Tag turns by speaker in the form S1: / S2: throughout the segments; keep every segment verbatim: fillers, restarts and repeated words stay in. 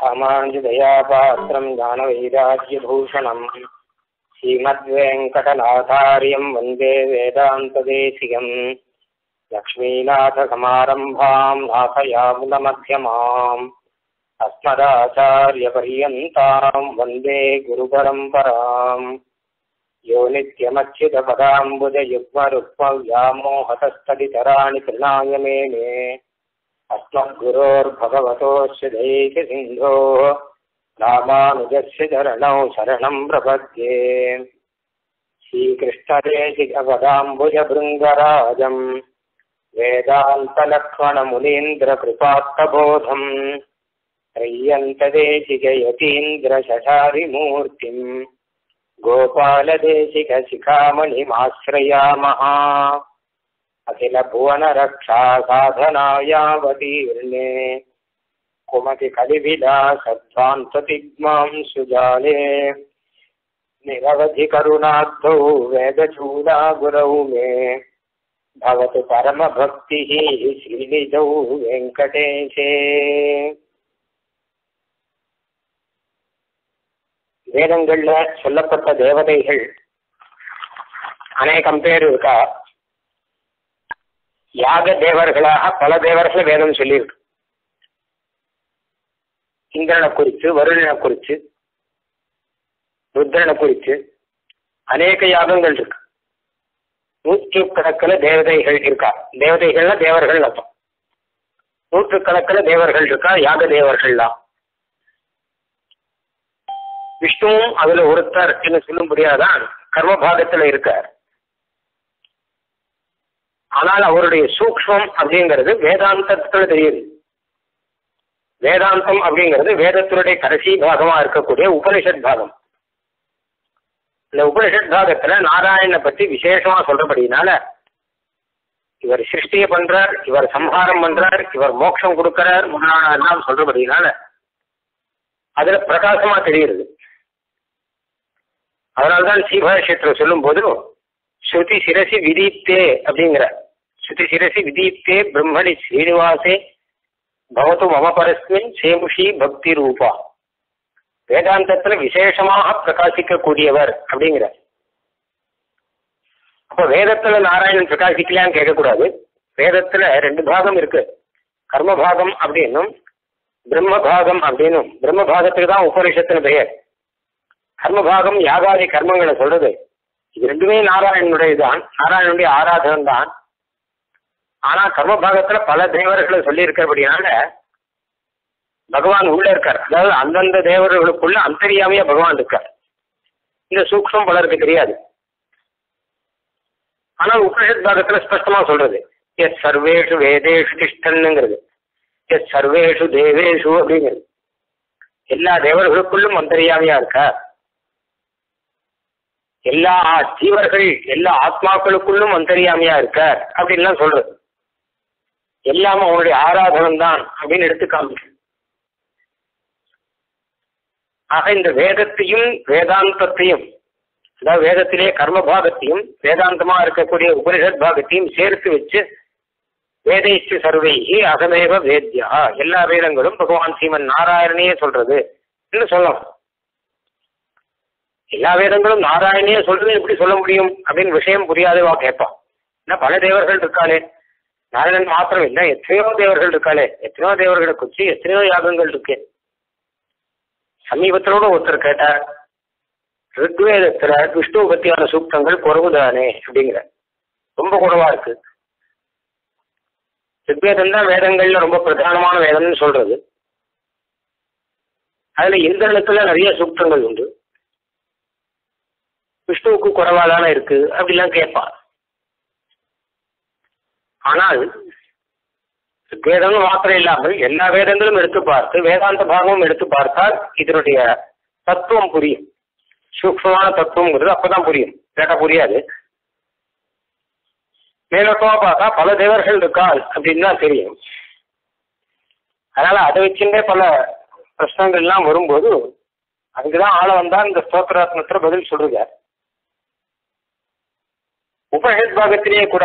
S1: ராமானுஜதயாபாத்திரம் ஞானவைராக்கியபூஷணம் ஸ்ரீமத்வேங்கடநாதாரியம் வந்தே வேதாந்ததேசிகம் லக்ஷ்மீநாதசமாரம்பாம் நாதயாமுனமத்தியமாம் அஸ்மதாச்சாரியபர்யந்தாம் வந்தே குருபரம்பராம் யோ நித்யமಚ್ಯುತபதாம்புஜயுக்மருக்மவ்யாமோஹதஸ்ததிதராணி த்ரிணாய மேனே अस्मद्गुरोर्भगवतोऽस्य दैकसिन्धोः रामानुजस्य चरणौ शरणं प्रपद्ये श्रीकृष्णदेशिकपदाम्बुजभृङ्गराजं वेदान्तलक्ष्मणमुनीन्द्रकृपात्तबोधं त्रय्यन्तदेशिकयतीन्द्रशठारिमूर्तिं गोपालदेशिकशिखामणिमाश्रयामः अखिल भुवन रक्षा साधनायावतीर्णे कुमति कलिविलासध्वान्ततिग्मां सुजाले निरवधि करुणाब्धौ वेदचूडा गुरौ मे भवतु परमभक्तिः श्रीनिधौ वेङ्कटेशे। வேதங்கள்ல சொல்லப்பட்ட தேவதைகள் அநேகம் பேர் இருக்கா. யாக தேவர்களாக பல தேவர்கள் வேதம் சொல்லியிருக்கு. இந்திரனை குறித்து, வருணனை குறித்து, ருத்ரனை குறித்து அநேக யாகங்கள் இருக்கு. நூற்றுக்கணக்கில் தேவதைகள் இருக்கா. தேவதைகள்னா தேவர்கள் அர்த்தம். நூற்றுக்கணக்கில் தேவர்கள் இருக்கா, யாக தேவர்கள்லாம். விஷ்ணுவும் அதுல ஒருத்தர் என்று சொல்லும்படியாதான் கர்மபாகத்துல இருக்கார். ஆனால் அவருடைய சூக்ஷ்மம் அப்படிங்கிறது வேதாந்தத்துல தெரியுது. வேதாந்தம் அப்படிங்கிறது வேதத்தினுடைய கடைசி பாகமா இருக்கக்கூடிய உபனிஷத் பாகம். இந்த உபனிஷத் பாகத்துல நாராயணனை பற்றி விசேஷமா சொல்றபடினால இவர் சிருஷ்டியை பண்றார், இவர் சம்ஹாரம் பண்றார், இவர் மோட்சம் கொடுக்கிறார் முதலான எல்லாம் சொல்றபடினால அதுல பிரகாசமா தெரியுது. அதனால்தான் ஸ்ரீபாஷ்யத்துல சொல்லும் போது ஸ்ருதி சிரசி விதீப்தே அப்படிங்கிற, ஸ்ருதி சிரசி விதீப்தே பிரம்மணி ஸ்ரீனிவாசே பவத்து மம பரஸ்மின் சேமுஷி பக்தி ரூபா. வேதாந்தத்துல விசேஷமாக பிரகாசிக்க கூடியவர் அப்படிங்கிற. அப்ப வேதத்துல நாராயணன் பிரகாசிக்கலான்னு கேட்கக்கூடாது. வேதத்துல ரெண்டு பாகம் இருக்கு, கர்ம பாகம் அப்படின்னும் பிரம்ம பாகம் அப்படின்னும். பிரம்ம பாகத்துக்கு தான் உபனிஷத்துன்னு பெயர். கர்மபாகம் யாகாதி கர்மங்களை சொல்றது. இது ரெண்டுமே நாராயணனுடைய தான், நாராயணனுடைய ஆராதனம் தான். ஆனா கர்மபாகத்துல பல தேவர்களை சொல்லி இருக்கிறபடினால பகவான் உள்ள இருக்கார். அதாவது அந்தந்த தேவர்களுக்குள்ள அந்தரியாமையா பகவான் இருக்கார். இந்த சூக்ஷ்மம் பலருக்கு தெரியாது. ஆனா உபனிஷத் பாகத்துல ஸ்பஷ்டமா சொல்றது எஸ் சர்வேஷு வேதேஷு திஷ்டன்னுங்கிறது, எஸ் சர்வேஷு தேவேஷு அப்படிங்கிறது. எல்லா தேவர்களுக்குள்ளும் அந்தரியாமையா இருக்கார். எல்லா ஜீவர்கள் எல்லா ஆத்மாக்களுக்குள்ளும் அந்தரியாமையா இருக்கார் அப்படின்லாம் சொல்றது. எல்லாமே அவனுடைய ஆராதனம் தான் அப்படின்னு எடுத்து காமிச்சு. ஆக இந்த வேதத்தையும் வேதாந்தத்தையும், அதாவது வேதத்திலே கர்ம பாகத்தையும் வேதாந்தமா இருக்கக்கூடிய உபனிஷத் பாகத்தையும் சேர்த்து வச்சு வேதைச்சு சர்வைகி அகமேவ வேத்யா, எல்லா வேதங்களும் பகவான் ஸ்ரீமன் நாராயணனையே சொல்றது என்று சொல்லலாம். எல்லா வேதங்களும் நாராயணையே சொல்றது எப்படி சொல்ல முடியும் அப்படின்னு விஷயம் புரியாதவா கேட்பான். ஏன்னா பல தேவர்கள் இருக்காளே, நாராயணன் மாத்திரம் இல்லை, எத்தனையோ தேவர்கள் இருக்காளே, எத்தனையோ தேவர்களை குறிச்சு எத்தனையோ யாகங்கள் இருக்கு. சமீபத்திலோட ஒருத்தர் கேட்டார், ரிக்வேதத்துல விஷ்ணு பத்தியான சூக்தங்கள் குறைவுதானே அப்படிங்கிற. ரொம்ப குறைவா இருக்கு. ரிக்வேதம் தான் வேதங்கள்ல ரொம்ப பிரதானமான வேதம்னு சொல்றது. அதுல இந்திரனுக்குள்ள நிறைய சூக்தங்கள் உண்டு, விஷ்ணுவுக்கு குறைவாதான இருக்கு அப்படிலாம் கேட்பார். ஆனால் வேதம் மாத்திரம் இல்லாமல் எல்லா வேதங்களும் எடுத்து பார்த்து வேதாந்த பாகமும் எடுத்து பார்த்தால் இதனுடைய தத்துவம் புரியும். சூக்ஷ்மமான தத்துவங்கிறது அப்பதான் புரியும், கேட்டா புரியாது. மேலோட்டமா பார்த்தா பல தேவர்கள் இருக்காள் அப்படின்னு தான் தெரியும். அதனால அதை வச்சுட்டே பல பிரச்சனைகள்லாம் வரும்போது அதுக்குதான் ஆள வந்தா இந்த ஸ்தோத்திராத்மத்துல பதில் சொல்றார். உபனிஷத் பாகத்திலேயே கூட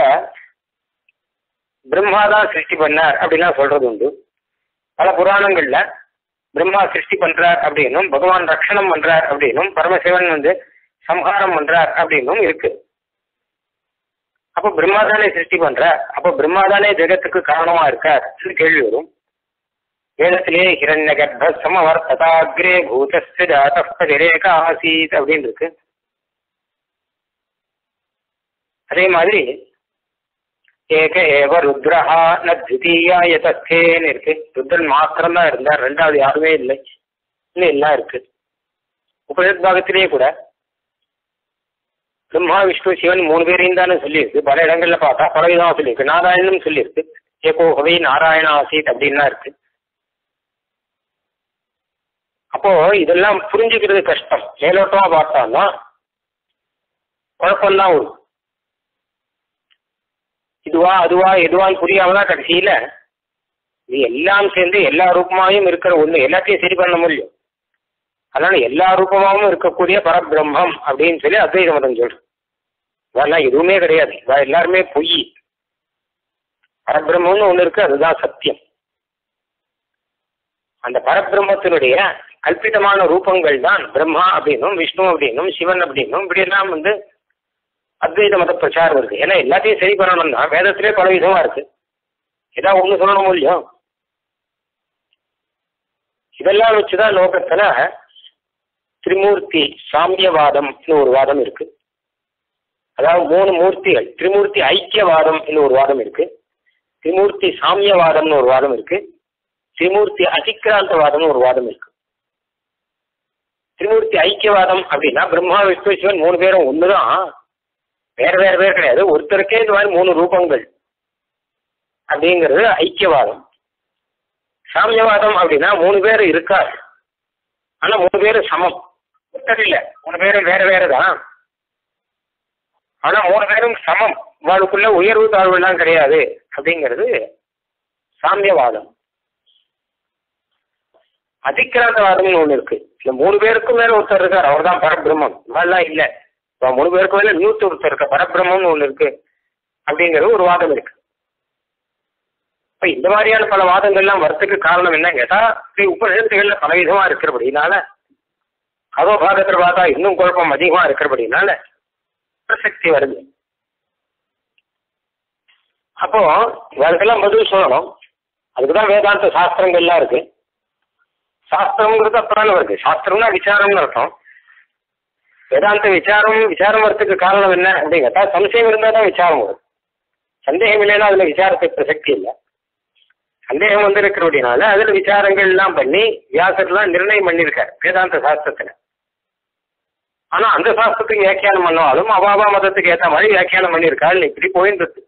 S1: பிரம்மாதான் சிருஷ்டி பண்ணார் அப்படின்லாம் சொல்றது உண்டு. பல புராணங்கள்ல பிரம்மா சிருஷ்டி பண்றார் அப்படின்னும் பகவான் ரட்சணம் பண்றார் அப்படின்னும் பரமசிவன் வந்து சம்ஹாரம் பண்றார் அப்படின்னும் இருக்கு. அப்ப பிரம்மா தானே சிருஷ்டி பண்றார், அப்ப பிரம்மா தானே ஜெகத்துக்கு காரணமா இருக்கார் கேள்வி வரும். வேதத்திலேயே ஹிரண்ய கர்ப்ப சமவர்த்ததாகிரே பூதஸ்ய ஜாதஸ்பதிரேக ஆசீத் அப்படின்னு இருக்கு. அதே மாதிரி ஏக ஏவ ருத்ரஹா ந த்விதீயாய தஸ்தேன்னு இருக்கு. ருத்ரன் மாத்திரம் தான் இருந்தார், ரெண்டாவது யாருமே இல்லை, இன்னும் எல்லாம் இருக்கு. உபனிஷத் பாகத்திலேயே கூட பிரம்மா விஷ்ணு சிவன் மூணு பேரையும் தானே சொல்லியிருக்கு. பல இடங்கள்ல பார்த்தா பல விதமா சொல்லியிருக்கு. நாராயணனும் சொல்லியிருக்கு, ஏகோகவை நாராயண ஆசீத் அப்படின்லாம் இருக்கு. அப்போ இதெல்லாம் புரிஞ்சுக்கிறது கஷ்டம். மேலோட்டமா பார்த்தான்னா குழப்பம்தான் வரும். இதுவா அதுவா எதுவான்னு புரியாமதான் கடைசியில இது எல்லாம் சேர்ந்து எல்லா ரூபமாயும் இருக்கிற ஒண்ணு, எல்லாத்தையும் சரி பண்ண முடியும். அதனால எல்லா ரூபமாகவும் இருக்கக்கூடிய பரபிரம்மம் அப்படின்னு சொல்லி அத்வைத மதம் சொல்றோம். இதெல்லாம் எதுவுமே கிடையாது, இவ எல்லாருமே பொய். பரபிரம்மம்னு ஒண்ணு இருக்கு, அதுதான் சத்தியம். அந்த பரபிரம்மத்தினுடைய கல்பிதமான ரூபங்கள் தான் பிரம்மா அப்படின்னும் விஷ்ணு அப்படின்னும் சிவன் அப்படின்னும் இப்படி எல்லாம் வந்து அத்வைத மத பிரச்சாரம் இருக்கு. ஏன்னா எல்லாத்தையும் சரி பண்ணணும்னா வேதத்திலே பல விதமா இருக்கு, ஏதாவது ஒண்ணு சொல்லணும் இல்லையோ. இதெல்லாம் வச்சுதான் லோகத்துல திரிமூர்த்தி சாமியவாதம்னு ஒரு வாதம் இருக்கு. அதாவது மூணு மூர்த்திகள், திரிமூர்த்தி ஐக்கியவாதம் ஒரு வாதம் இருக்கு, திரிமூர்த்தி சாமியவாதம்னு ஒரு வாதம் இருக்கு, திரிமூர்த்தி அதிக்ராந்தவாதம்னு ஒரு வாதம் இருக்கு. திரிமூர்த்தி ஐக்கியவாதம் அப்படின்னா பிரம்மா விஷ்ணு சிவன் மூணு பேரும் ஒண்ணுதான், வேற வேற பேர் கிடையாது, ஒருத்தருக்கே இந்த மாதிரி மூணு ரூபங்கள் அப்படிங்கிறது ஐக்கியவாதம். சாமியவாதம் அப்படின்னா மூணு பேர் இருக்காது, ஆனா மூணு பேரும் சமம், ஒருத்தர் இல்லை, மூணு பேரும் வேற வேற தான், ஆனா மூணு பேரும் சமம், வாழ்க்குள்ள உயர்வு தாழ்வு எல்லாம் கிடையாது அப்படிங்கிறது சாமியவாதம். அதிக்ராந்தவாதம்னு ஒண்ணு இருக்கு, இந்த மூணு பேருக்கும் மேல ஒருத்தர் இருக்கார், அவர் தான் பரபிரம்மம். இதெல்லாம் இல்லை, இப்போ மூணு பேருக்கு மேல நூத்தி ஒருத்தர் இருக்க பரபிரம்மம்னு ஒண்ணு இருக்கு அப்படிங்கிறது ஒரு வாதம் இருக்கு. இப்ப இந்த மாதிரியான பல வாதங்கள்லாம் வரத்துக்கு காரணம் என்ன கேட்டா, உபநிஷத்துகள்ல பல விதமா இருக்கிறபடினால, அதோ பாகத்தில் பார்த்தா இன்னும் குழப்பம் அதிகமா இருக்கிறபடினால பிரசக்தி வருது. அப்போ அதுக்கெல்லாம் பதில் சொல்லணும். அதுக்குதான் வேதாந்த சாஸ்திரங்கள்லாம் இருக்கு. சாஸ்திரம்ங்கிறது அப்புறம் வருது, சாஸ்திரம்னா விசாரம்னு அர்த்தம். வேதாந்த விசாரம் விசாரம் வரத்துக்கு காரணம் என்ன அப்படின்னு கேட்டா, சம்சயம் இருந்தால் தான் விசாரம் வரும். சந்தேகம் இல்லைன்னா அதுல விசாரத்துக்கு பிரசக்தி இல்லை. சந்தேகம் வந்து இருக்கிறபடினால அதுல விசாரங்கள் எல்லாம் பண்ணி வியாசர்லாம் நிர்ணயம் பண்ணியிருக்காரு வேதாந்த சாஸ்திரத்துல. ஆனா அந்த சாஸ்திரத்துக்கு வியாக்கியானம் பண்ணாலும் அவாவா மதத்துக்கு ஏற்ற மாதிரி வியாக்கியானம் பண்ணியிருக்காரு. இப்படி போயின்றது.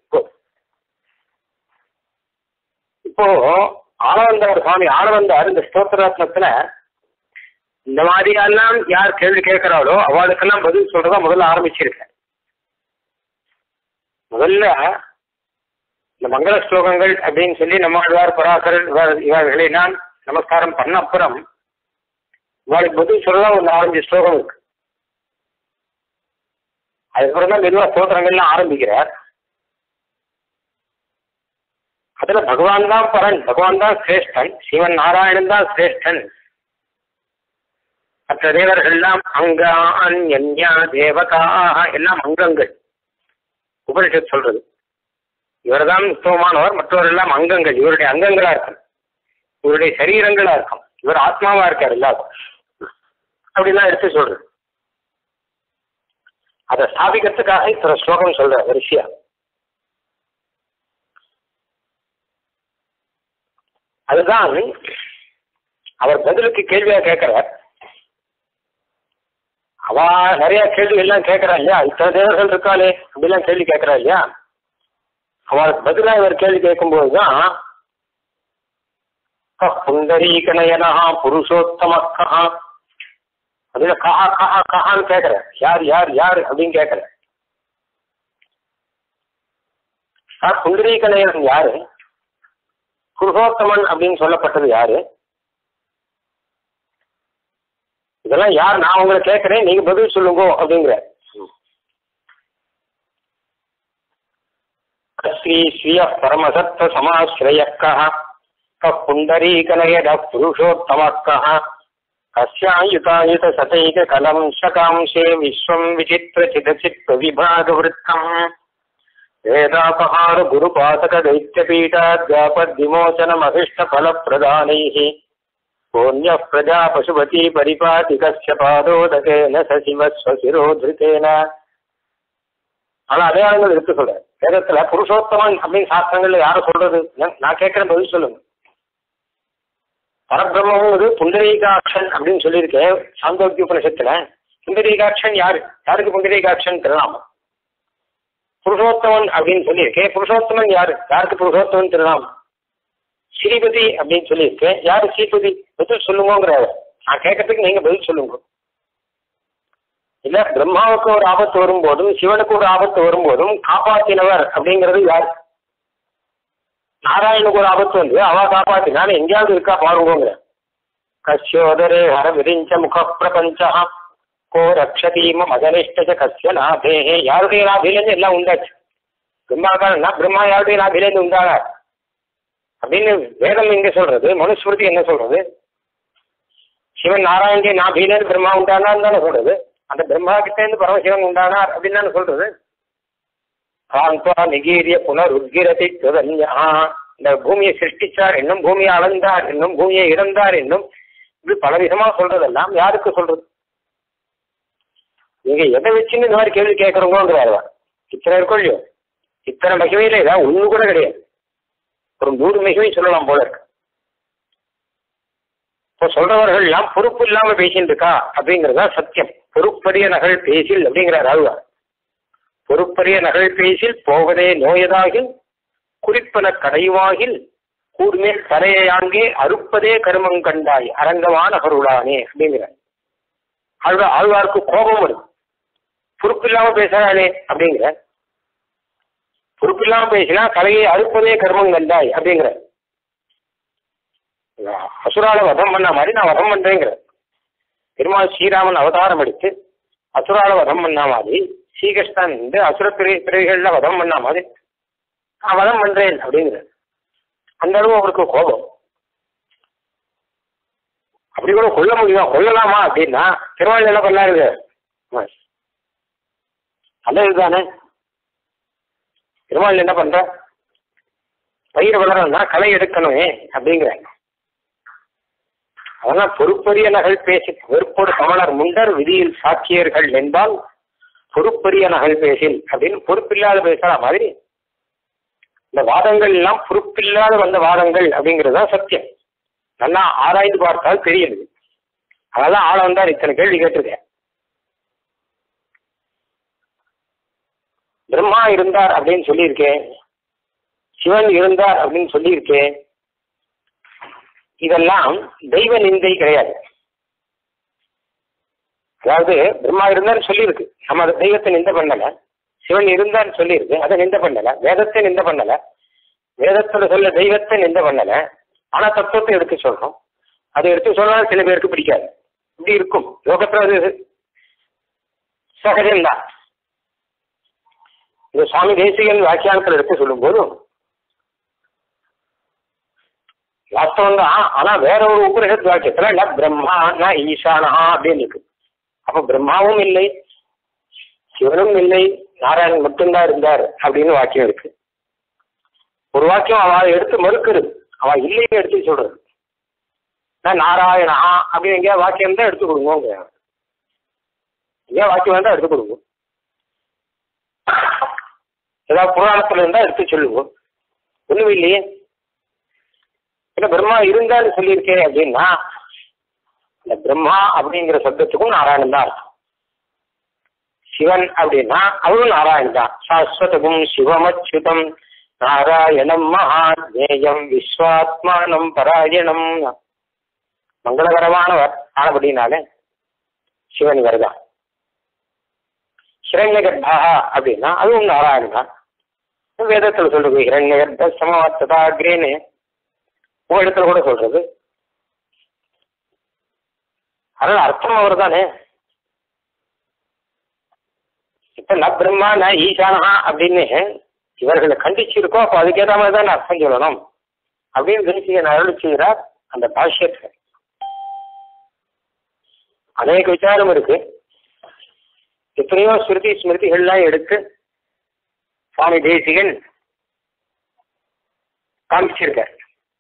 S1: இப்போ ஆளவந்தார் சுவாமி ஆளவந்தார் இந்த ஸ்தோத்திரத்னத்துல இந்த மாதிரியெல்லாம் யார் கேள்வி கேட்கிறாளோ அவளுக்கெல்லாம் பதில் சொல்றதா முதல்ல ஆரம்பிச்சிருக்க. முதல்ல இந்த மங்கள ஸ்லோகங்கள் அப்படின்னு சொல்லி நம்மாழ்வார் பராசரர் இவர்களை நான் நமஸ்காரம் பண்ண அப்புறம் இவளுக்கு பதில் சொல்றதா ஒரு நாலஞ்சு ஸ்லோகம் இருக்கு. அதுக்கப்புறம் தான் மெதுவா ஸ்தோத்திரங்கள்லாம் ஆரம்பிக்கிறார். அதுல பகவான் தான் பரன், பகவான் தான் சிரேஷ்டன், சிவன் நாராயணன் தான் சிரேஷ்டன், மற்ற தேவர்கள்லாம் அங்கான் யன்யா தேவதா எல்லாம் அங்கங்கள். உபனிஷத் சொல்றது இவர்தான் உத்தமமானவர், மற்றவரெல்லாம் அங்கங்கள், இவருடைய அங்கங்களா இருக்கும், இவருடைய சரீரங்களா இருக்கும், இவர் ஆத்மாவா இருக்கார் எல்லாரும் அப்படிலாம் எடுத்து சொல்றது. அதை ஸ்தாபிக்கிறதுக்காக இத்தனை ஸ்லோகம் சொல்ற வரிசையா. அதுதான் அவர் பதிலுக்கு கேள்வியா கேட்கிறார். அவ நிறைய கேள்வி எல்லாம் கேட்கறா இல்லையா, இத்தனை தேவர்கள் இருக்காளே அப்படிலாம் கேள்வி கேட்கறா இல்லையா, அவளுக்கு பதிலா இவர் கேள்வி கேட்கும்போதுதான் புண்டரீகனயனா புருஷோத்தமக்கா அதுல கஹா கஹா கஹான்னு கேட்கிற, யார் யார் யார் அப்படின்னு கேட்கிற. புண்டரீகனயன் யாரு, புருஷோத்தமன் அப்படின்னு சொல்லப்பட்டது யாரு, இதெல்லாம் யார், நான் உங்களை கேட்கிறேன், நீங்க பதில் சொல்லுங்க அப்படிங்கிற. ஸ்ரீ ஸ்ரீய பரமசத்த சமாஸ்ரயக்கா புண்டரீகனயத புருஷோத்தமக்கः கஸ்யாயுதாயுத சதைக கலம் சகாம்சே விஸ்வம் விசித்திர சிதசித்வ விபாகவருத்தம் வேதாபஹார குருபாசக தைத்யபீடாத்யாபத் விமோசனம் அபிஷ்ட பலப்பிரதானைः புண்ணிய பிரஜா பசுபதி பரிபாதி கஸ்ய பாதோதகேன சசிவஸ்வசிரோதிருத்தேன. ஆனா அடையாளங்கள் எடுத்து சொல்ற வேதத்துல புருஷோத்தமன் அப்படின்னு சாஸ்திரங்கள்ல யாரும் சொல்றது? நான் கேட்கிறேன், பதில் சொல்லுங்க. பரபிரம்மங்கிறது புண்டரீகாட்சன் அப்படின்னு சொல்லியிருக்கேன் சாந்தோக்கிய உபனிஷத்துல. புண்டரீகாட்சன் யாரு? யாருக்கு புண்டரீகாட்சன் திருநாமம்? புருஷோத்தமன் அப்படின்னு சொல்லியிருக்கேன். புருஷோத்தமன் யாரு? யாருக்கு புருஷோத்தமன் திருநாமம்? ஸ்ரீபதி அப்படின்னு சொல்லியிருக்கேன். யாரு ஸ்ரீபதி? பதில் சொல்லுங்கிற நான் கேட்கறதுக்கு நீங்க பதில் சொல்லுங்க. இல்ல பிரம்மாவுக்கு ஒரு ஆபத்து வரும்போதும் சிவனுக்கு ஒரு ஆபத்து வரும்போதும் காப்பாத்தினவர் அப்படிங்கிறது யார்? நாராயணுக்கு ஒரு ஆபத்து வந்து அவ காப்பாத்தினால எங்கேயாவது இருக்கா பாருங்க. கஸ்யோதரே ஹர விரிஞ்ச முக பிரபஞ்சா கோ ரக்ஷதீம மதனிஷ்ட கஸ்ய நாபேஹே. யாருடைய நாபிலேருந்து எல்லாம் உண்டாச்சு. பிரம்மாக்காரன்னா பிரம்மா யாருடைய நாபிலேருந்து உண்டானார் அப்படின்னு வேதம் எங்க சொல்றது? மனுஸ்மிருதி என்ன சொல்றது? சிவன் நாராயணனுடைய நாபிலேருந்து பிரம்மா உண்டானான்னு தானே சொல்றது. அந்த பிரம்மா கிட்ட இருந்து பரமசிவன் உண்டானார் அப்படின்னு தானே சொல்றது. காந்தா நிகீரிய புனர் உத்கிரதி துவன்யா. இந்த பூமியை சிருஷ்டிச்சார் என்னும், பூமியை அளந்தார் என்னும், பூமியை இறந்தார் என்னும், இப்படி பல விதமா சொல்றதெல்லாம் யாருக்கு சொல்றது? நீங்க எதை வச்சுன்னு இந்த மாதிரி கேள்வி கேட்கறோங்கிறாருவா. இத்தனை இருக்கும் இல்லையோ, இத்தனை மகிமையில ஏதாவது ஒண்ணு கூட கிடையாது. ஒரு நூறு மகிமை சொல்லலாம் போல இருக்கு. இப்போ சொல்றவர்கள் எல்லாம் பொறுப்பு இல்லாம பேசிட்டு இருக்கா அப்படிங்கிறதா சத்தியம். பொறுப்பரிய நகல் பேசில் அப்படிங்கிறார் ஆழ்வார். பொறுப்பரிய நகல் பேசில் போவதே நோயதாகில் குறிப்பன கடைவாகில் கூர்மேல் தலையாங்கே அறுப்பதே கருமம் கண்டாய் அரங்கமான கருளானே அப்படிங்கிறார் ஆழ்வார். ஆழ்வாருக்கு கோபம் வருது. பொறுப்பு இல்லாம பேசுறானே அப்படிங்கிற. பொறுப்பு இல்லாம பேசினா கலையை அறுப்பதே கருமம் கண்டாய் அப்படிங்கிற. அசுரால வதம் பண்ண மாதிரி நான் வதம் பண்றேங்கிற. பெருமாள் ஸ்ரீராமன் அவதாரம் எடுத்து அசுரால வதம் பண்ண மாதிரி, ஸ்ரீகிருஷ்ணன் வந்து அசுர பிரி பிரிவுகள்ல வதம் பண்ண மாதிரி நான் வதம் பண்றேன் அப்படிங்கிற. அந்த அளவு அவருக்கு கோபம். அப்படி கூட கொல்ல முடியும், கொல்லலாமா அப்படின்னா பெருமாள் என்ன பண்ணாருங்க? நல்லதுதானே. பெருமாள் என்ன பண்ற? பயிர் வளரணும்னா களை எடுக்கணுமே அப்படிங்கிறாங்க. அதெல்லாம் பொறுப்பரிய நகல் பேசி வெறுப்போடு கமலர் முண்டர் விதியில் சாக்கியர்கள் என்பால் பொறுப்பரிய நகல் பேசில் அப்படின்னு பொறுப்பில்லாத பேசுற மாதிரி இந்த வாதங்கள் எல்லாம் பொறுப்பில்லாத வந்த வாதங்கள் அப்படிங்கிறதுதான் சத்தியம். நல்லா ஆராய்ந்து பார்த்தால் தெரியுது. அதெல்லாம் ஆள வந்தார் இத்தனை கேள்வி கேட்டிருக்கேன். பிரம்மா இருந்தார் அப்படின்னு சொல்லியிருக்கேன், சிவன் இருந்தார் அப்படின்னு சொல்லியிருக்கேன். இதெல்லாம் தெய்வ நிந்தை கிடையாது. அதாவது பிரம்மா இருந்தான்னு சொல்லியிருக்கு, நம்ம அதை தெய்வத்தை நிந்த பண்ணல. சிவன் இருந்தான்னு சொல்லியிருக்கு, அதை நிந்த பண்ணல. வேதத்தை நிந்த பண்ணல, வேதத்துல சொல்ல தெய்வத்தை நிந்த பண்ணல. ஆனா தத்துவத்தை எடுத்து சொல்றோம். அதை எடுத்து சொன்னாலும் சில பேருக்கு பிடிக்காது. இப்படி இருக்கும் லோகத்துல, அது சகஜம்தான். இந்த சுவாமி தேசிகன் வியாக்கியானத்தில் எடுத்து சொல்லும் போதும் வாஸ்தவம் தான். ஆனா வேற ஒரு உபனிஷத் வாக்கியத்துல இல்ல பிரம்மா ந ஈசானா அப்படின்னு இருக்கு. அப்ப பிரம்மாவும் இல்லை, சிவனும் இல்லை, நாராயணன் மட்டும்தான் இருந்தார் அப்படின்னு வாக்கியம் இருக்கு. ஒரு வாக்கியம் அவ எடுத்து மறுக்கிறது, அவ இல்லைன்னு எடுத்து சொல்றது. நான் நாராயணா அப்படின்னு எங்கேயா வாக்கியம் தான் எடுத்து கொடுங்க, எங்கேயா வாக்கியம் இருந்தா எடுத்து கொடுங்க. ஏதாவது புராணத்துல இருந்தா எடுத்து சொல்லுவோம். ஒண்ணுமே இல்லையே. ஏன்னா பிரம்மா இருந்தான்னு சொல்லியிருக்கேன் அப்படின்னா இந்த பிரம்மா அப்படிங்கிற சப்தத்துக்கும் நாராயணன் தான் இருக்கும். சிவன் அப்படின்னா அவரும் நாராயணன் தான். சாஸ்வதகும் சிவமச்சுதம் நாராயணம் மகாத்மேயம் விஸ்வாத்மானம் பராயணம். மங்களகரமானவர் ஆனபடினாலே சிவன் வருதான். ஹிரண்யகர்ப்பா அப்படின்னா அதுவும் நாராயணன் தான். வேதத்துல சொல்றது ஹிரண்யகர்ப்ப சமவர்த்ததாகிரேன்னு உங்க இடத்துல கூட சொல்றது. அதனால அர்த்தம் அவர் தானே. இப்ப ந பிரம்மா ந ஈசானா அப்படின்னு இவர்களை கண்டிச்சிருக்கோம். அப்போ அதுக்கேற்ற மாதிரி தான் அர்த்தம் சொல்லணும். அப்படின்னு தேசிகன் அருள் செய்கிறார் அந்த பாஷ்யத்தில். அநேக விசாரம் இருக்கு. எத்தனையோ ஸ்மிருதி ஸ்மிருதிகள்லாம் எடுத்து சுவாமி தேசிகன் காமிச்சிருக்கார்.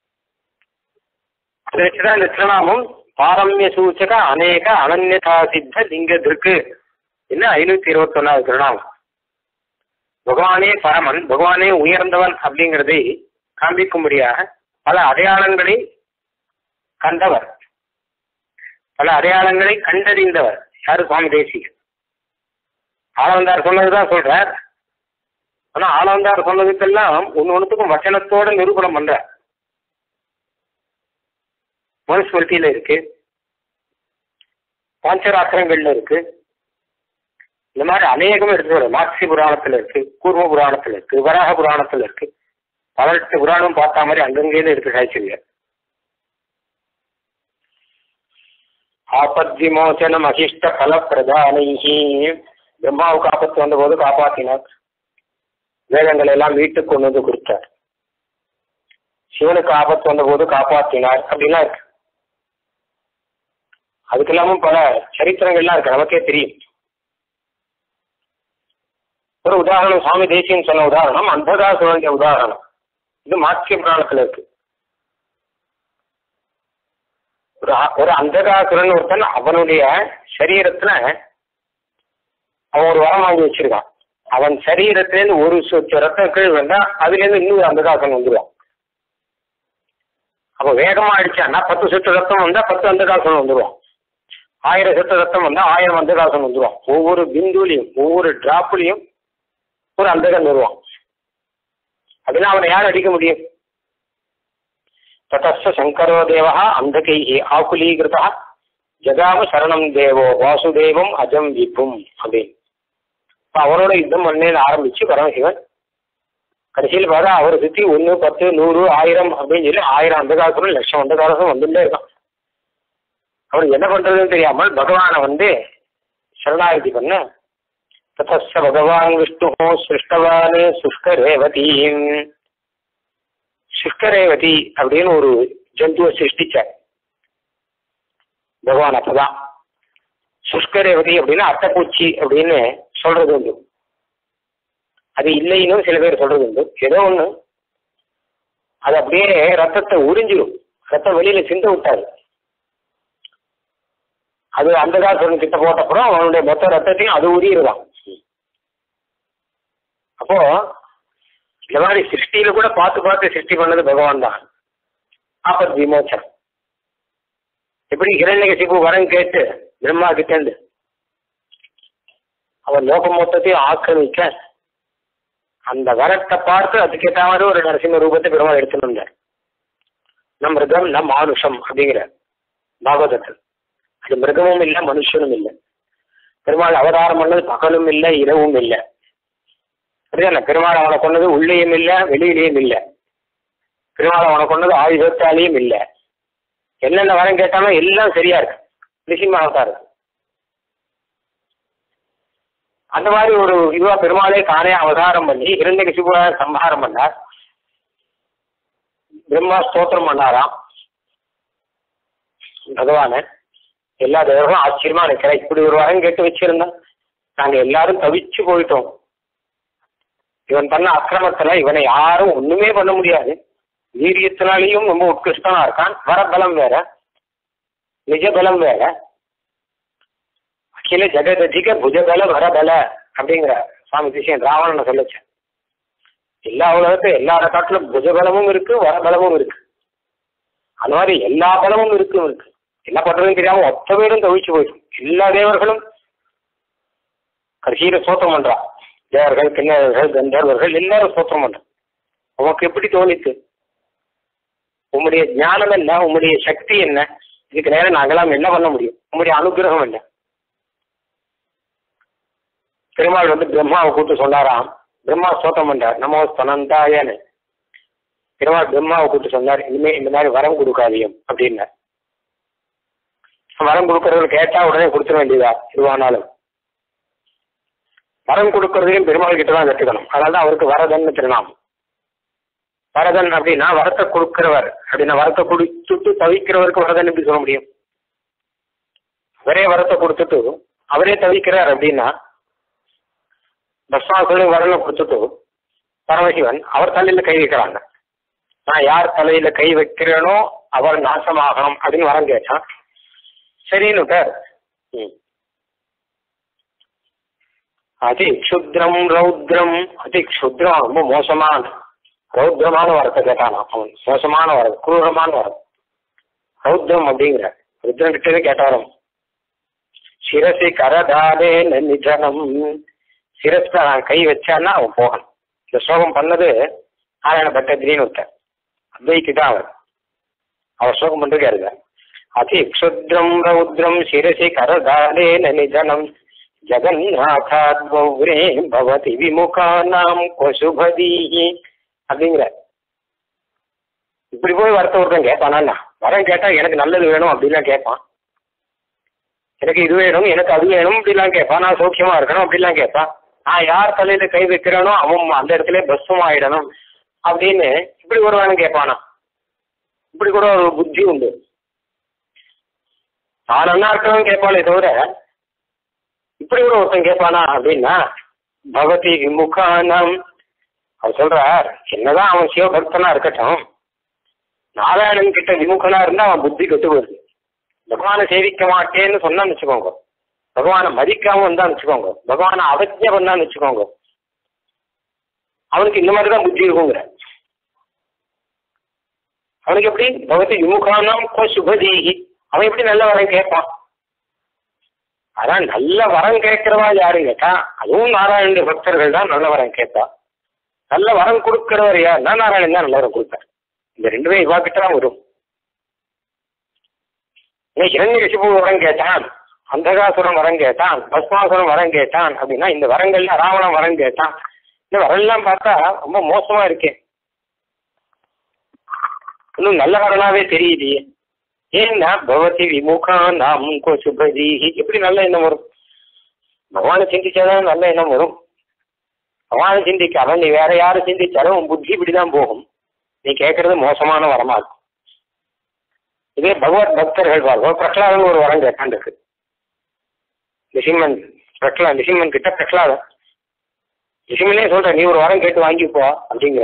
S1: அதை வச்சுதான் இந்த திருநாமம் பாரம்ய சூச்சக அநேக அனன்யதா சித்த லிங்கத்திற்கு என்ன ஐநூத்தி இருபத்தி ஒன்னாவது திருநாமம். பகவானே பரமன், பகவானே உயர்ந்தவன் அப்படிங்கிறதை காண்பிக்கும்படியாக பல அடையாளங்களை கண்டவர், பல அடையாளங்களை கண்டறிந்தவர் யாரு? சுவாமி தேசிகன். ஆளவந்தார் சொன்னதுதான் சொல்றார். ஆனா ஆளவந்தார் சொன்னதுக்கெல்லாம் ஒன்னு ஒன்றுத்துக்கும் வச்சனத்தோட நிரூபணம் பண்ற. மனுஸ்மிருதியில இருக்கு, பாஞ்சராத்திரங்கள்ல இருக்கு, இந்த மாதிரி அநேகம் எடுத்து வரும். மாட்சி புராணத்துல இருக்கு, கூர்ம புராணத்துல இருக்கு, வராக புராணத்துல இருக்கு. பதினெட்டு புராணம் பார்த்தா மாதிரி அங்கங்கேன்னு எடுத்து காய்ச்சிருக்க. ஆபத் விமோசனம் அகிஷ்ட பல பிரதானைஹி. பிரம்மாவுக்கு ஆபத்து வந்த போது காப்பாற்றினார், வேதங்களை எல்லாம் வீட்டுக்கு கொண்டு வந்து கொடுத்தார். சிவனுக்கு ஆபத்து வந்த போது காப்பாற்றினார் அப்படின்னா இருக்கு. அதுக்கு இல்லாமல் பல சரித்திரங்கள்லாம் இருக்கு, நமக்கே தெரியும். ஒரு உதாரணம் சுவாமி தேசியன் சொன்ன உதாரணம் அந்தகாசுரனுடைய உதாரணம். இது மாட்சிய புராணத்துல இருக்கு. ஒரு ஒரு அந்தகாசுரன் ஒருத்தன் அவனுடைய சரீரத்துல அவன் ஒரு வரம் வாங்கி வச்சிருக்கான். அவன் சரீரத்திலேருந்து ஒரு சொட்டு ரத்தம் கீழ் வந்தா அதுல இருந்து இன்னொரு அந்தகாசுரன் வந்துடுவான். அப்ப வேகமா அடிச்சான்னா பத்து சொட்டு ரத்தம் வந்தா பத்து அந்தகாசுரன் வந்துடுவான். ஆயிரம் சொட்டு ரத்தம் வந்தா ஆயிரம் அந்தகாசுரன் வந்துடுவான். ஒவ்வொரு பிந்துலையும் ஒவ்வொரு டிராப்லையும் ஒரு அந்தகன் வருவான். அப்படின்னா அவனை யார் அடிக்க முடியும்? ததஸ்ஸ சங்கரோ தேவா அந்தகைஹி ஆகுலீகிருதா ஜகாம சரணம் தேவோ வாசுதேவம் அஜம் விப்பும் அப்படின்னு அவரோட யுத்தம் பண்ணேன்னு ஆரம்பிச்சு பரமசிவன் கடைசியில் பார்த்தா அவரை சுற்றி ஒன்று பத்து நூறு ஆயிரம் அப்படின்னு சொல்லி ஆயிரம் அந்தகாசுரம் லட்சம் அந்தகாசுரம் வந்துட்டே இருக்கான். அவருக்கு என்ன பண்றதுன்னு தெரியாமல் பகவானை வந்து சரணாகதி பண்ண ததஸ்ஸ பகவான் விஷ்ணு சிருஷ்டவான் சுஷ்கரேவதீம். சுஷ்கரேவதி அப்படின்னு ஒரு ஜந்துவை சிருஷ்டிச்சார் பகவான். அப்பதான் சுஷ்கரேவதி அப்படின்னா அட்டைப்பூச்சி அப்படின்னு சொல்றது உண்டு. அது இல்லைன்னு சில பேர் சொல்றது உண்டு. ஏதோ ஒண்ணு அது அப்படியே ரத்தத்தை உறிஞ்சிடும், ரத்தம் வெளியில சிந்த விட்டாரு. அது அந்த காசுரன் கிட்ட போட்டப்புறம் அவனுடைய மொத்த ரத்தத்தையும் அது உரியிருவான். அப்போ இந்த மாதிரி சிருஷ்டியில கூட பார்த்து பார்த்து சிருஷ்டி பண்ணது பகவான் தான். ஆபத் விமோச்சனம். எப்படி ஹிரண்யகசிபு வரம் கேட்டு பிரம்மா கிட்டேந்து அவன் லோக மொத்தத்தையும் ஆக்கிரமிக்க அந்த வரத்தை பார்த்து அதுக்கேற்ற மாதிரி ஒரு நரசிம்ம ரூபத்தை பெருமாள் எடுத்துன்னு வந்தார். நம் மிருகம் நம் மானுஷம் அப்படிங்கிற பாகவதத்தில். அது மிருகமும் இல்லை மனுஷனும் இல்லை. பெருமாள் அவதாரம் பண்ணது பகலும் இல்லை இரவும் இல்லை. அப்படிதானே? பெருமாள் அவனை கொண்டது உள்ளேயும் இல்லை வெளியிலையும் இல்லை. பெருமாள் அவனை கொண்டது ஆயுதத்தாலையும் இல்லை. என்னென்ன வரம் கேட்டாலும் எல்லாம் சரியா இருக்கு. நிசிம்ம அவதாரம் அந்த மாதிரி ஒரு இதுவா பெருமாளே தானே அவதாரம் பண்ணி ஹிரண்யகசிபுவை சம்ஹாரம் பண்ணார். பிரம்மா ஸ்தோத்திரம் பண்ணாராம் பகவான. எல்லா தேவர்களும் ஆச்சரியமா நினைக்கிறா, இப்படி ஒரு வரம் கேட்டு வச்சிருந்தா நாங்க எல்லாரும் தவிச்சு போயிட்டோம். இவன் பண்ண அக்கிரமத்துல இவனை யாரும் ஒண்ணுமே பண்ண முடியாது. வீரியத்தினாலேயும் ரொம்ப உத்கிருஷ்டமா இருக்கான். வரபலம் வேற, நிஜபலம் வேற. அகில ஜெகததிக புஜபல வரபல அப்படிங்கிற சுவாமி தேசிகன் ராவணனை சொல்லச்சேன். எல்லா உலகத்தையும் எல்லா காட்டிலும் புஜபலமும் இருக்கு, வரபலமும் இருக்கு. அந்த மாதிரி எல்லா பலமும் இருக்கும் இருக்கு. என்ன பண்றதுன்னு தெரியாம ஒத்த பேரும் தவிச்சு போயிடும். எல்லா தேவர்களும் கடைசியில சோத்திரம் பண்றா. தேவர்கள், கிண்ணவர்கள், கந்தர்வர்கள் எல்லாரும் சோத்திரம் பண்ற. உனக்கு எப்படி தோணித்து? உம்முடைய ஞானம் என்ன? உம்முடைய சக்தி என்ன? இதுக்கு நேரம் நாங்களாம் என்ன பண்ண முடியும்? உம்முடைய அனுகிரகம் என்ன? பெருமாள் வந்து பிரம்மாவை கூட்டு சொன்னாராம். பிரம்மா சோத்திரம் பண்றார், நமோ ஸ்தனந்தாயன்னு. பெருமாள் பிரம்மாவை கூட்டு சொன்னார், இனிமே இந்த மாதிரி வரம் கொடுக்காதியும் அப்படின்னார். வரம் கொடுக்கறவங்க கேட்டா உடனே கொடுத்துட வேண்டியதா எதுவானாலும். வரம் கொடுக்கறதையும் பெருமாள் கிட்ட தான் கற்றுக்கணும். அதனால தான் அவருக்கு வரதன்னு திருநாமம். வரதன் அப்படின்னா வரத்தை கொடுக்கிறவர் அப்படின்னா வரத்தை கொடுத்துட்டு தவிக்கிறவருக்கு வரதன் எப்படி சொல்ல முடியும்? அவரே வரத்தை கொடுத்துட்டு அவரே தவிக்கிறார் அப்படின்னா பஸ்மாசுரனுக்கு வரனை கொடுத்துட்டு பரமசிவன் அவர் தலையில கை வைக்கிறாங்க. நான் யார் தலையில கை வைக்கிறேனோ அவர் நாசமாகணும் அப்படின்னு வரம் கேட்டான். சரின்னு விட்டார். ம் அதி க்ஷுத்ரம் ரௌத்ரம், அதி க்ஷுத்ரம் ரொம்ப மோசமான ரௌத்ரமான வரத்தை கேட்டானா அவன். மோசமான வரம், குரூரமான வரம் ரௌத்ரம் அப்படிங்கிற ருத்ரன் கிட்டே கேட்ட வரம். சிரசி கரதாலே நிஜனம், சிரஸ்ல நான் கை வச்சான்னா அவன் போகணும். இந்த ஸ்லோகம் பண்ணது நாராயண பட்டத்திரின்னு ஒருத்தர் அத்வைக்கு தான் அவர். அவர் ஸ்லோகம் பண்ணிருக்காருங்க. அதி க்ஷுத்ரம் ரௌத்ரம் சிரசி கரதாலே நிஜனம் ஜெகநாதாத் கௌரே பவதி விமுகானாம் கொசுபதீஹி அப்படிங்கிற. இப்படி போய் வரத்த ஒருத்தன் கேட்பானா? வரம் கேட்டா எனக்கு நல்லது வேணும் அப்படிலாம் கேட்பான். எனக்கு இது வேணும் எனக்கு அது வேணும் அப்படிலாம் கேட்பான். நான் சௌக்கியமா இருக்கணும் அப்படிலாம் கேட்பான். நான் யார் தலையில கை வைக்கிறேனோ அவன் அந்த இடத்துல பஸ்ஸும் ஆயிடணும் அப்படின்னு இப்படி ஒரு வரம் கேட்பானா? இப்படி கூட ஒரு புத்தி உண்டு. நான் நல்லா இருக்கணும் கேட்பானே தவிர இப்படி கூட ஒருத்தன் கேட்பானா அப்படின்னா பகவதி விமுகானம். அவர் சொல்றார், என்னதான் அவன் சிவபக்தனா இருக்கட்டும், நாராயணன் கிட்ட விமுகனா இருந்தா அவன் புத்தி கெட்டு போகுது. பகவானை சேவிக்க மாட்டேன்னு சொன்னான்னு வச்சுக்கோங்க, பகவானை மதிக்காம வந்தான்னு வச்சுக்கோங்க, பகவானை அவஜ்ஞை பண்ணான்னு வச்சுக்கோங்க, அவனுக்கு இந்த மாதிரிதான் புத்தி இருக்குங்கிற. அவனுக்கு எப்படி பகவதி விமுகானம் கோ சுபதீஹி, அவன் எப்படி நல்ல வரம் கேட்பான்? அதான் நல்ல வரம் கேட்கிறவா யாரு கேட்டா அதுவும் நாராயண பக்தர்கள் தான் நல்ல வரம் கேட்பா. நல்ல வரம் கொடுக்கிறவர் யாருன்னா நாராயணன் தான் நல்ல வரம் கொடுப்பார். இந்த ரெண்டு பேரும் இவா கிட்ட தான் வரும். இரண்யகசிபு வரம் கேட்டான், அந்தகாசுரன் வரம் கேட்டான், பஸ்மாசுரன் வரம் கேட்டான் அப்படின்னா இந்த வரங்கள்ல ராவணன் வரம் கேட்டான். இந்த வரம்லாம் பார்த்தா ரொம்ப மோசமா இருக்கேன், இன்னும் நல்ல வரனாவே தெரியலையே. ஏன்னா பகவதி விமுகானாம் கோ சுபதீஹி, எப்படி நல்ல எண்ணம் வரும்? பகவானை சிந்திச்சாதான் நல்ல எண்ணம் வரும். பகவானை சிந்திக்காம நீ வேற யாரும் சிந்திச்சாலும் உன் புத்தி இப்படிதான் போகும். நீ கேட்கறது மோசமான வரமா இருக்கும். இதே பகவத் பக்தர்கள் வாழ்வோம். பிரகலாதன் ஒரு வரம் கேட்டான் இருக்கு. நிசிம்மன் பிரகலா நிசிம்மன் கிட்ட பிரகலாதன் நிசிம்மனே சொல்ற, நீ ஒரு வரம் கேட்டு வாங்கிப்போ அப்படிங்கிற.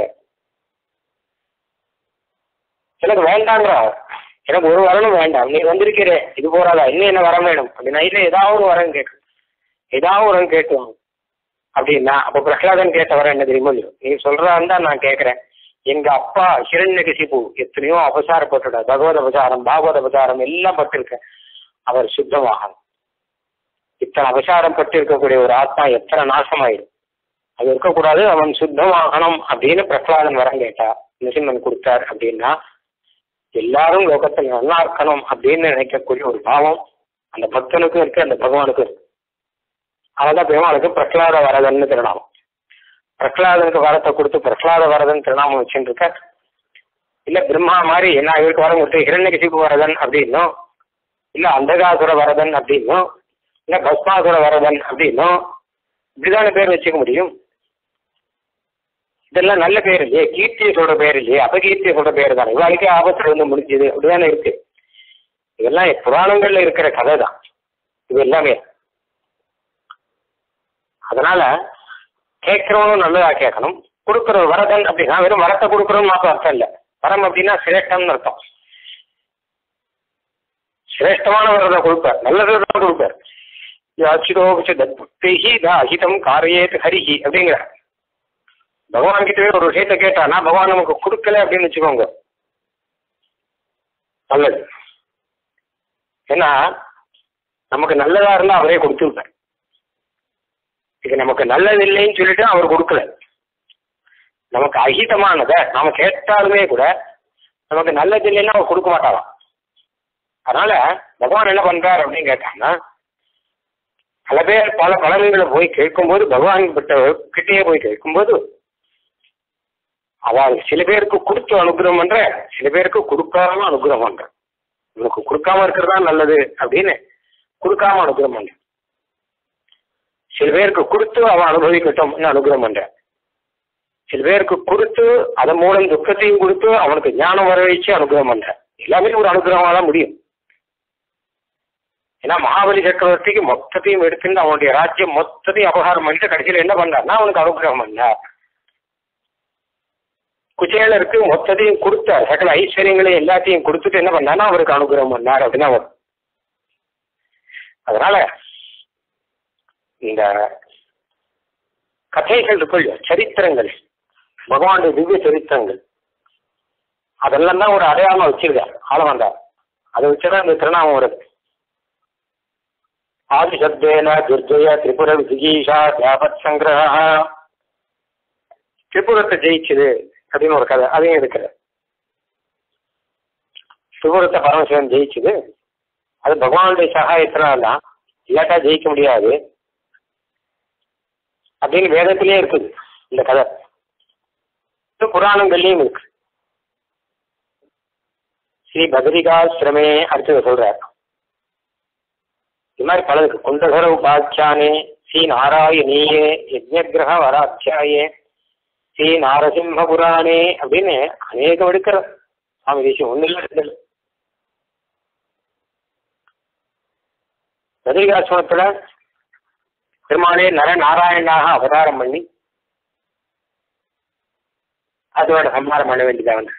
S1: எனக்கு வேண்டாங்கிற, எனக்கு ஒரு வரணும் வேண்டாம், நீ வந்திருக்கிற இது போறாதா, இன்னும் என்ன வரம் வேணும் அப்படின்னா இல்லை ஏதாவது ஒரு வரம் கேட்கும், ஏதாவது ஒரு வரம் கேட்டுவாங்க அப்படின்னா. அப்போ பிரகலாதன் கேட்ட வரம் என்ன தெரியுமோ, நீ சொல்றான்னு நான் கேட்கிறேன். எங்க அப்பா ஹிரண்யகசிபு எத்தனையோ அபசாரப்பட்டுட, பகவத் அபசாரம் பாகவத அபசாரம் எல்லாம் பட்டிருக்க, அவர் சுத்தமாகணும். இத்தனை அபசாரம் பட்டு இருக்கக்கூடிய ஒரு ஆத்மா எத்தனை நாசமாயிடும், அது இருக்கக்கூடாது, அவன் சுத்தமாகணும் அப்படின்னு பிரகலாதன் வரம் கேட்டா நிசிம்மன் கொடுத்தார். அப்படின்னா எல்லாரும் லோகத்தில் நல்லா இருக்கணும் அப்படின்னு நினைக்கக்கூடிய ஒரு பாவம் அந்த பக்தனுக்கும் இருக்கு, அந்த பகவானுக்கும் இருக்கு. அதான் பெருமாளுக்கு பிரகலாத வரதன்னு திருநாமம். பிரகலாதனுக்கு வரத்தை கொடுத்து பிரகலாத வரதன் திருநாமம் வச்சுட்டு இருக்க. இல்ல பிரம்மா மாதிரி என்ன இவருக்கு வரம் கொடுத்து ஹிரண்யகசிபு வரதன் அப்படின்னும், இல்ல அந்தகாசுர வரதன் அப்படின்னும், இல்ல பஸ்மாசுர வரதன் அப்படின்னும் இப்படிதான பேர் வச்சுக்க முடியும். இதெல்லாம் நல்ல பேர் இல்லையே, கீர்த்தியை சொல்ற பேர் இல்லையே, அபகீர்த்தியை சொல்ற பேர் தானே. இவாளுக்கே ஆபத்துல வந்து முடிஞ்சது அப்படிதானே இருக்கு. இதெல்லாம் புராணங்கள்ல இருக்கிற கதை தான் இது எல்லாமே. அதனால கேட்கிறவனும் நல்லதா கேட்கணும். கொடுக்குற வரதன் அப்படின்னா வெறும் வரத்தை கொடுக்குறோம்னு மாத்திரம் அர்த்தம் இல்லை. வரம் அப்படின்னா சிரேஷ்டம்னு அர்த்தம். சிரேஷ்டமான வரதை கொடுப்பார், நல்லதான் கொடுப்பார். அஹிதம் காரியேத் ஹரிஹி அப்படிங்கிற. பகவான் கிட்டவே ஒரு விஷயத்தை கேட்டானா பகவான் நமக்கு கொடுக்கல அப்படின்னு வச்சுக்கோங்க, நல்லது. ஏன்னா நமக்கு நல்லதா இருந்தா அவரே கொடுத்துருப்பார். இது நமக்கு நல்லது இல்லைன்னு சொல்லிட்டு அவர் கொடுக்கல. நமக்கு அஹிதமானதை நாம கேட்டாலுமே கூட நமக்கு நல்லது இல்லைன்னா அவர் கொடுக்க மாட்டாராம். அதனால பகவான் என்ன பண்றார் அப்படின்னு கேட்டாங்கன்னா, பல பேர் பல பலன்களை போய் கேட்கும்போது பகவான் கிட்ட கிட்டேயே போய் கேட்கும்போது அவள் சில பேருக்கு கொடுத்து அனுகிரகம் பண்ற, சில பேருக்கு கொடுக்காம அனுகிரகம் பண்ற. உனக்கு கொடுக்காம இருக்கிறதா நல்லது அப்படின்னு கொடுக்காம அனுகிரகம் பண்ற. சில பேருக்கு கொடுத்து அவன் அனுபவிக்கட்டும் அனுகிரகம் பண்ற. சில பேருக்கு கொடுத்து அதன் மூலம் துக்கத்தையும் கொடுத்து அவனுக்கு ஞானம் வர வச்சு அனுகிரகம் பண்ண எல்லாமே ஒரு அனுகிரகமாக தான் முடியும். ஏன்னா மகாபலி சக்கரவர்த்திக்கு மொத்தத்தையும் எடுத்துட்டு அவனுடைய ராஜ்யம் மொத்தத்தையும் அபகாரம் பண்ணிட்டு கடைசியில் என்ன பண்ணார்னா அவனுக்கு அனுகிரகம் பண்ணார். குச்சேலருக்கு மொத்தத்தையும் கொடுத்தார், சகல ஐஸ்வர்யங்களையும் எல்லாத்தையும் கொடுத்துட்டு என்ன பண்ணார்னா அவருக்கு அனுகிரகம் பண்ணார் அப்படின்னா வரும். அதனால இந்த கதைகள் இருக்குள்ள சரித்திரங்கள், பகவானுடைய திவ்ய சரித்திரங்கள், அதெல்லாம் தான் ஒரு அடையாளமா வச்சிருக்கார் ஆளவந்தார். அதை வச்சுதான் இந்த திருநாமம் வருது. ஆதிசப்தேன துர்ஜய திரிபுர விஜிகீஷா தியாபத் சங்கிரஹ, திரிபுரத்தை ஜெயிச்சுது அப்படின்னு ஒரு கதை அதையும் இருக்கிற. திரிபுரத்தை பரமசிவன் ஜெயிச்சுது, அது பகவானுடைய சகாயத்தினால்தான், இல்லாட்டா ஜெயிக்க முடியாது அப்படின்னு வேதத்திலேயே இருக்குது இந்த கதை. புராணங்கள்லயும் இருக்கு. ஸ்ரீ பத்ரிகாசிரமே அடுத்தது சொல்றார். இது மாதிரி பலருக்கு குண்டகர உபாக்கியானே ஸ்ரீ நாராயணீயே யஜ்ஞகிரக வராத்தியாயே ஸ்ரீ நாரசிம்ம புராணே அப்படின்னு அநேகம் எடுக்கிற சுவாமி தேசியம். ஒண்ணு இல்லை ரெண்டு இல்லை. பத்ரிகாசிரமத்துல பெருமாளே நர நாராயணாக அவதாரம் பண்ணி அதோட சம்ஹாரம் பண்ண வேண்டியதா வந்து.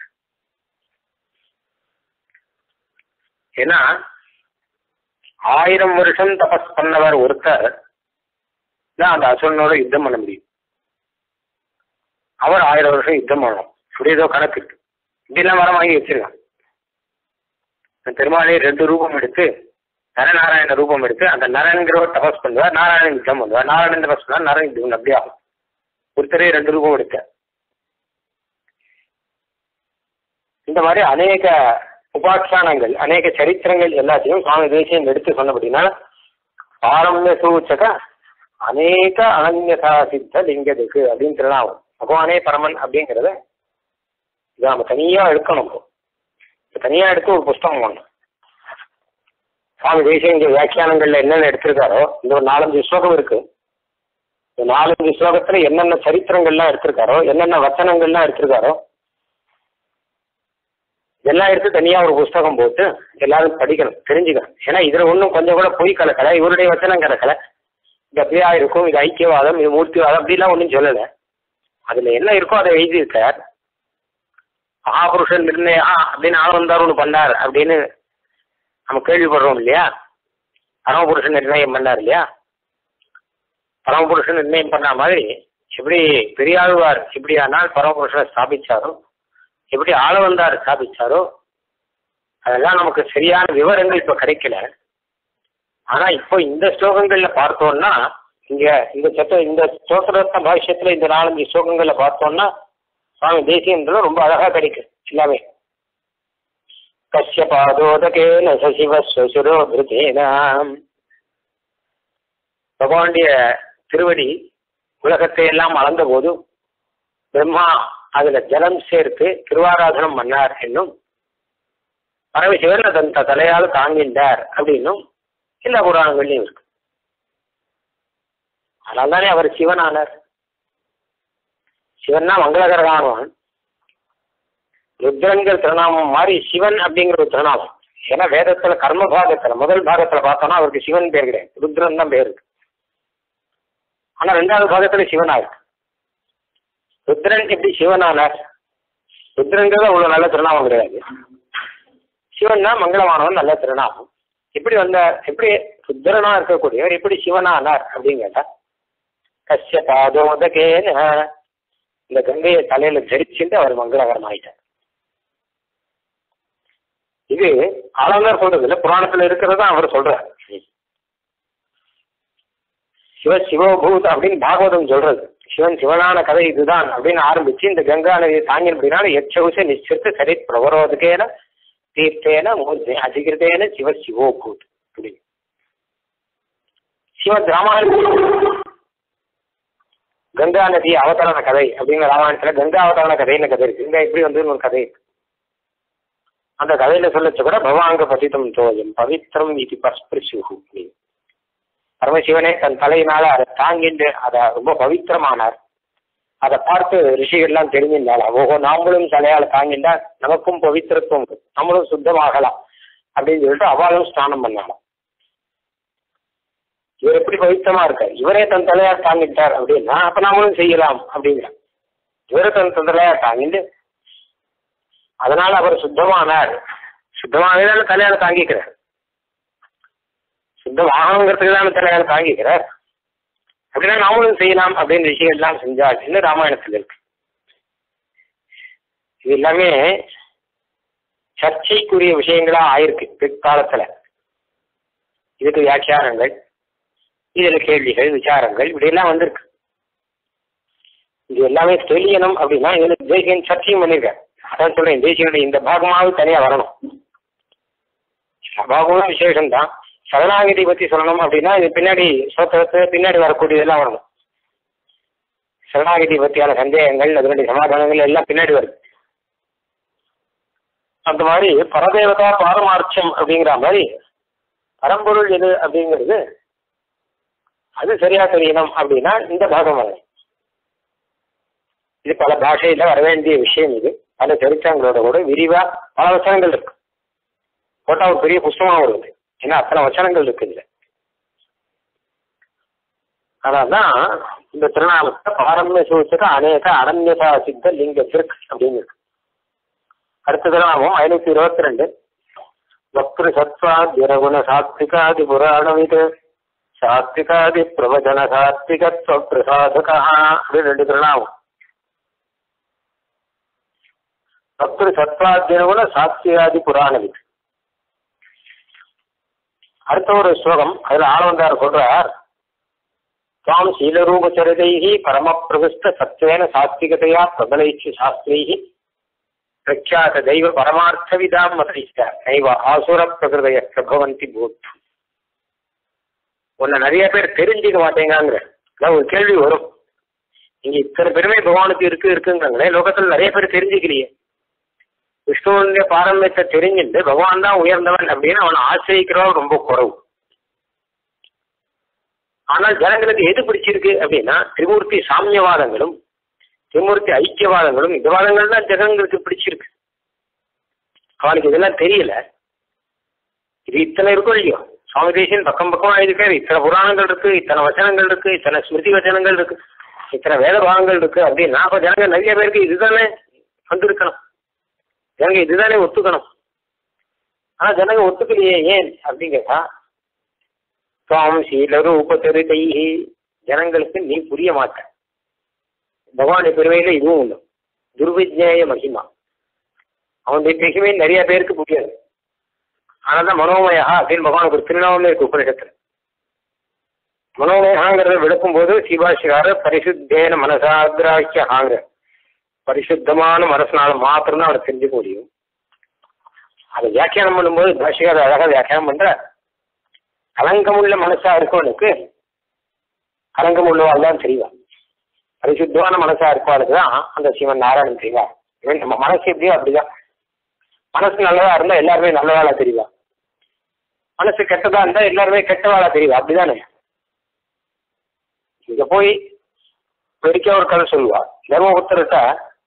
S1: ஏன்னா ஆயிரம் வருஷம் தபஸ் பண்ணவர் ஒருத்தர் தான் அந்த அசுரனோட யுத்தம் பண்ண முடியும். அவர் ஆயிரம் வருஷம் யுத்தம் பண்ணணும். ஏதோ கணக்கு இருக்கு. இப்படிலாம் வரம் வாங்கி வச்சிருக்காங்க. பெருமாளே ரெண்டு ரூபம் எடுத்து நரநாராயண ரூபம் எடுத்து அந்த நரன்கிறவர் தபஸ் பண்ணுவார், நாராயணன் யுத்தம் பண்ணுவார். நாராயணன் தபஸ் பண்ணுவார், நரன் யுத்தம் அப்படி ஆகும். ஒருத்தரே ரெண்டு ரூபம் எடுத்த இந்த மாதிரி அநேக உபாக்கியானங்கள், அநேக சரித்திரங்கள் எல்லாத்தையும் சுவாமி தேசியம் எடுத்து சொன்னபடினா பாரம்ய சூச்சக அநேக அனன்யதா சித்த லிங்கதுக்கு அப்படின்னு திருநாவும். பகவானே பரமன் அப்படிங்கிறத இதை நம்ம தனியா எடுக்கணும். தனியா எடுத்து ஒரு புஸ்தகம் வாங்கணும். சுவாமி தேசியம் இங்க வியாக்கியானங்கள்ல என்னென்ன எடுத்திருக்காரோ இந்த ஒரு நாலஞ்சு ஸ்லோகம் இருக்கு. இந்த நாலஞ்சு ஸ்லோகத்துல என்னென்ன சரித்திரங்கள்லாம் எடுத்திருக்காரோ, என்னென்ன வச்சனங்கள்லாம் எடுத்திருக்காரோ இதெல்லாம் எடுத்து தனியா ஒரு புஸ்தகம் போட்டு எல்லாரும் படிக்கணும், தெரிஞ்சுக்கணும். ஏன்னா இதுல ஒன்றும் கொஞ்சம் கூட பொய் கலக்கலை, இவருடைய வச்சனம் கலக்கலை. இது அப்படியா இருக்கும், இது ஐக்கியவாதம், இது மூர்த்திவாதம் அப்படிலாம் ஒன்றும் சொல்லலை. அதுல என்ன இருக்கோ அதை எழுதியிருக்கார். மகாபுருஷன் நிர்ணயா அப்படின்னு ஆனந்தார் ஒன்று பண்ணார் அப்படின்னு நம்ம கேள்விப்படுறோம் இல்லையா. பரமபுருஷன் நிர்ணயம் பண்ணார் இல்லையா. பரமபுருஷன் நிர்ணயம் பண்ண மாதிரி எப்படி பெரியாழ்வார் இப்படியானால் பரமபுருஷனை ஸ்தாபிச்சாரோ, எப்படி ஆளவந்தார் ஸ்தாபிச்சாரோ, அதெல்லாம் நமக்கு சரியான விவரங்கள் இப்போ கிடைக்கல. ஆனா இப்போ இந்த ஸ்லோகங்கள்ல பார்த்தோம்னா, இங்க இந்த சட்ட இந்த ஸ்தோத்திரத்த பாஷ்யத்துல இந்த நாலஞ்சு ஸ்லோகங்கள்ல பார்த்தோம்னா சுவாமி தேசியன்றது ரொம்ப அழகா கிடைக்கும் எல்லாமே. கஸ்ய பாதோதகேன சசிவ ஸ்வசுரோதேன, பகவானுடைய திருவடி உலகத்தை எல்லாம் அளந்த போது பிரம்மா அதுல ஜலம் சேர்த்து திருவாராதனம் பண்ணார் என்னும், பரமசிவன் அதன் தலையால் தாங்கின்றார் அப்படின்னும் எல்லா புராணங்கள்லையும் இருக்கு. அதனால தானே அவர் சிவன் ஆனார். சிவன்னா மங்களகரமானவன். ருத்ரங்கள் திருநாமம் மாதிரி சிவன் அப்படிங்கிற ஒரு திருநாமம். ஏன்னா வேதத்துல கர்ம பாகத்துல முதல் பாகத்துல பார்த்தோம்னா அவருக்கு சிவன் பேர் கிடையாது, ருத்ரன் தான் பேர் இருக்கு. ஆனா ரெண்டாவது பாகத்துல சிவனா இருக்கு. ருத்ரன் எப்படி சிவனானார்? ருத்ரங்கிறது அவ்வளவு நல்ல திருநாமம் கிடையாது. சிவன் தான் மங்களமானவன், நல்ல திருநாமம். எப்படி வந்த எப்படி ருத்ரனா இருக்கக்கூடியவர் எப்படி சிவனானார் அப்படின்னு கேட்டா, கஸ்ய பாதோதகேன இந்த கங்கையை தலையில தரிச்சுட்டு அவர் மங்களகரம் ஆயிட்டார். இது ஆளவந்தார் சொல்றது இல்லை, புராணத்துல இருக்கிறதா அவர் சொல்றார். சிவ சிவபூத் அப்படின்னு பாகவதம் சொல்றது. சிவன் சிவனான கதை இதுதான் அப்படின்னு ஆரம்பிச்சு இந்த கங்கா நதியை தாங்கினபடினால எச்சவுச நிச்சயத்து சரி பிரவரோதகேன தீர்த்தேன மூர்த்தி அதிகிருத்தேன சிவ சிவோபூத் அப்படின்னு சிவ ராமாயணம் கங்கா நதி அவதரண கதை அப்படிங்கிற ராமாயணத்துல கங்கா அவதரண கதைன்னு கதை இருக்கு. இங்க எப்படி வந்து ஒரு கதை இருக்கு. அந்த கதையில சொல்லச்சு கூட பவாங்க பதித்தம் தோயம் பவித்திரம் இது பஸ்பிரிசு. பரமசிவனே தன் தலையினால அதை தாங்கிட்டு அதை ரொம்ப பவித்திரமானார். அதை பார்த்து ரிஷிகள்லாம் தெரிஞ்சிருந்தாலும் ஓஹோ நாமளும் தலையால் தாங்கிட்டா நமக்கும் பவித்திரத்துவம் நம்மளும் சுத்தமாகலாம் அப்படின்னு சொல்லிட்டு அவளும் ஸ்நானம் பண்ணாலும். இவர் எப்படி பவித்திரமா இருக்கார், இவரே தன் தலையார் தாங்கிட்டார் அப்படின்னா அப்ப நாமளும் செய்யலாம் அப்படிங்கிற இவரே தன் தன் தலையார் தாங்கிட்டு அதனால அவர் சுத்தமானார். சுத்தமாகவே தலையால தாங்கிக்கிறார், சுத்தமாகணுங்கிறதுக்கு தானே தலையால தாங்கிக்கிறார். அப்படின்னா நாமளும் செய்யலாம் அப்படின்னு விஷயம் எல்லாம் செஞ்சாச்சுன்னு ராமாயணத்தில் இருக்கு. இது எல்லாமே சர்ச்சைக்குரிய விஷயங்களா ஆயிருக்கு பிற்காலத்துல. இதுக்கு வியாக்கியானங்கள், இதுல கேள்விகள் விசாரங்கள் இப்படி எல்லாம் வந்திருக்கு. இது எல்லாமே தெளியணும் அப்படின்னா இதுல தேசியன் சர்ச்சையும் பண்ணிருக்காரு. அதான் சொல்றேன், தேசியனுடைய இந்த பாகமாவது தனியா வரணும். பாகமும் விசேஷம்தான். சரணாகதி பத்தி சொல்லணும் அப்படின்னா இது பின்னாடி சோத்திரத்து பின்னாடி வரக்கூடியதெல்லாம் வரணும். சரணாகதி பத்தியான சந்தேகங்கள் அதனுடைய சமாதானங்கள் எல்லாம் பின்னாடி வருது. அந்த மாதிரி பரதேவதா பாரமார்ச்சம் அப்படிங்கிற மாதிரி பரம்பொருள் எது அப்படிங்கிறது அது சரியா தெரியணும் அப்படின்னா இந்த பாகம் வரணும். இது பல பாஷையில வர வேண்டிய விஷயம். இது பல சரித்திரங்களோட கூட விரிவா பல வசனங்கள் இருக்கு. போட்டா ஒரு பெரிய புஸ்தகமா வருது, ஏன்னா அத்தனை வசனங்கள் இருக்கு இதுல. அதான் இந்த திருநாமத்தை பாரம்ய சூழ்ச்சிக்கு அநேக அனன்யதா சித்த லிங்க திருக் அப்படின்னு இருக்கு. அடுத்த திருநாமம் ஐநூத்தி இருபத்தி ரெண்டு வக்ரு சத்வா திரகுண சாத்விகாதி புராணவிது சாத்விகாதி பிரவச்சன சாத்விகத்வ பிரசாதகா அப்படின்னு ரெண்டு திருநாமம். வக்ரு சத்வா திரகுண சாத்விகாதி புராணவிது. அடுத்த ஒரு ஸ்லோகம் அதுல ஆளவந்தார் சொல்றார், தாம் சீலரூபச்சரிதைஹி பரமபிரவிஷ்ட சத்வேன சாத்விகதையா பிரபலைச்சு சாஸ்திரைஹி பிரக்யாத தெய்வ பரமார்த்த விதாம் மதைச்ச நைவ ஆசுர பிரகிருதய பிரபவந்தி பூத். உன்னை நிறைய பேர் தெரிஞ்சுக்க மாட்டேங்காங்கிற ஒரு கேள்வி வரும். இங்க இத்தனை பெருமை பகவானுக்கு இருக்கு இருக்குங்கிறாங்களே, லோகத்துல நிறைய பேர் தெரிஞ்சுக்கலையே. விஷ்ணுவனுடைய பாரம்பரியத்தை தெரிஞ்சுட்டு பகவான் தான் உயர்ந்தவன் அப்படின்னு அவனை ஆசிரியக்கிறவன் ரொம்ப குறவு. ஆனால் ஜனங்களுக்கு எது பிடிச்சிருக்கு அப்படின்னா திரிமூர்த்தி சாமியவாதங்களும் திரிமூர்த்தி ஐக்கியவாதங்களும் இந்த வாதங்கள் தான் ஜனங்களுக்கு பிடிச்சிருக்கு. அவனுக்கு இதெல்லாம் தெரியல. இது இத்தனை இருக்கும் இல்லையோ, சுவாமி தேசியன் பக்கம் பக்கமா இருக்காரு. இத்தனை புராணங்கள் இருக்கு, இத்தனை வச்சனங்கள் இருக்கு, இத்தனை ஸ்மிருதி வச்சனங்கள் இருக்கு, இத்தனை வேத பாகங்கள் இருக்கு அப்படின்னா அப்ப ஜனங்க நிறைய பேருக்கு இதுதானே வந்திருக்கணும், ஜனங்க இதுதானே ஒத்துக்கணும். ஆனா ஜனங்க ஒத்துக்கலையே, ஏன் அப்படின்னு கேட்டா சுவாமி சீலரூபச்சரிதை ஜனங்களுக்கு நீ புரிய மாட்ட. பகவானுடைய பெருமையில இதுவும் உண்டு, துர்விஜ்ஞேய மகிமா. அவனுடைய பெருமை நிறைய பேருக்கு புரியாது. ஆனால்தான் மனோமயா அப்படின்னு பகவானுக்கு ஒரு திருநாமமே இருக்கு உபநிஷத்துல. மனோமயாங்கிறத விளக்கும் போது சிவாசிகாரர் பரிசுத்தேன மனசாகிராக்கியாங்கிற பரிசுத்தமான மனசனால மாத்திரம்தான் அவனை தெரிஞ்சுக்க முடியும். அதை வியாக்கியானம் பண்ணும்போது பாஷிகார அழகா வியாக்கியானம் பண்ற, கலங்கமுள்ள மனசா இருக்கவனுக்கு கலங்கமுள்ளவாள் தான் தெரியும். பரிசுத்தமான மனசா இருக்கவாளுக்கு தான் அந்த சிவன் நாராயணன் தெரிவா. இவன் நம்ம மனசு எப்படியோ அப்படிதான். மனசு நல்லதா இருந்தா எல்லாருமே நல்லவாளா தெரிவா, மனசு கெட்டதா இருந்தா எல்லாருமே கெட்டவாளா தெரிவா. அப்படிதானே? இங்க போய் பெருக்க ஒரு கதை சொல்லுவா. தர்மபுத்திரட்ட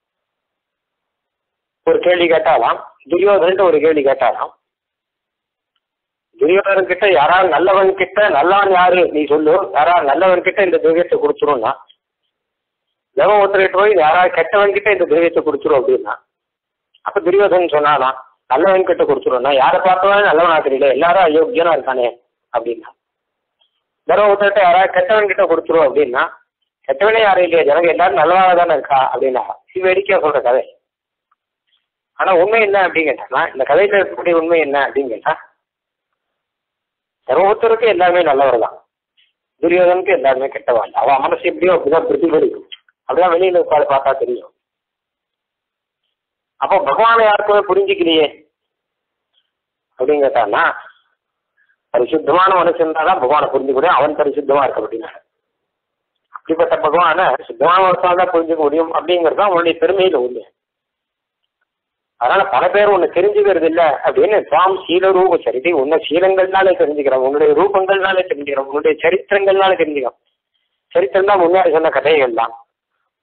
S1: ஒரு கேள்வி கேட்டாலாம், துரியோதன் ஒரு கேள்வி கேட்டாலாம். துரியோதன் கிட்ட யாராவது நல்லவன் கிட்ட நல்லவன் யாரு நீ சொல்லு, யாராவது நல்லவன் கிட்ட இந்த திரவியத்தை கொடுத்துரும்னா, தர்மபுத்திரிட்ட போய் யாராவது கெட்டவன் கிட்ட இந்த திரவியத்தை கொடுத்துரும் அப்படின்னா, அப்ப துரியோதன் சொன்னானா நல்லவன் கிட்ட கொடுத்துரும்னா, யாரை பார்த்தவன் நல்லவனா தெரியல, எல்லாரும் அயோக்கியனா இருக்கானே அப்படின்னா. தர்மபுத்திரிட்ட யாராவது கெட்டவன் கிட்ட கொடுத்துரும் அப்படின்னா, கெட்டவனே யாரும் இல்லையா, ஜனங்க எல்லாரும் நல்லவாக தானே இருக்கா அப்படின்னா. இது வேடிக்கையா சொல்ற கதை. ஆனா உண்மை என்ன அப்படின்னு கேட்டானா, இந்த கதையில இருக்கக்கூடிய உண்மை என்ன அப்படின்னு கேட்டா, தர்மபுத்தருக்கு எல்லாருமே நல்லவர் தான், துரியோதனுக்கு எல்லாருமே கெட்டவாள். அவன் மனசு எப்படியோ அப்படிதான் பிரதிபலிக்கும். அப்படிதான் வெளியில பார்த்தா தெரியும். அப்போ பகவானை யாருக்குமே புரிஞ்சுக்கலையே அப்படின்னு கேட்டான்னா, பரிசுத்தமான மனசு இருந்தாதான் பகவானை புரிஞ்சுக்கூடிய, அவன் பரிசுத்தமா இருக்க அப்படின்னா. அப்படிப்பட்ட பகவான சுத்தமான மனசால் தான் புரிஞ்சுக்க முடியும் அப்படிங்கிறது தான் அவனுடைய பெருமையில உண்டு. அதனால பல பேர் ஒன்னு தெரிஞ்சுக்கிறது இல்லை அப்படின்னு தாம் சீலரூப சரிதை, உன்னை சீலங்கள்னாலே தெரிஞ்சுக்கிறோம், உன்னுடைய ரூபங்கள்னாலே தெரிஞ்சுக்கிறோம், உன்னுடைய சரித்திரங்கள்னாலே தெரிஞ்சுக்கிறோம். சரித்திரம் தான் முன்னாடி சொன்ன கதைகள் தான்.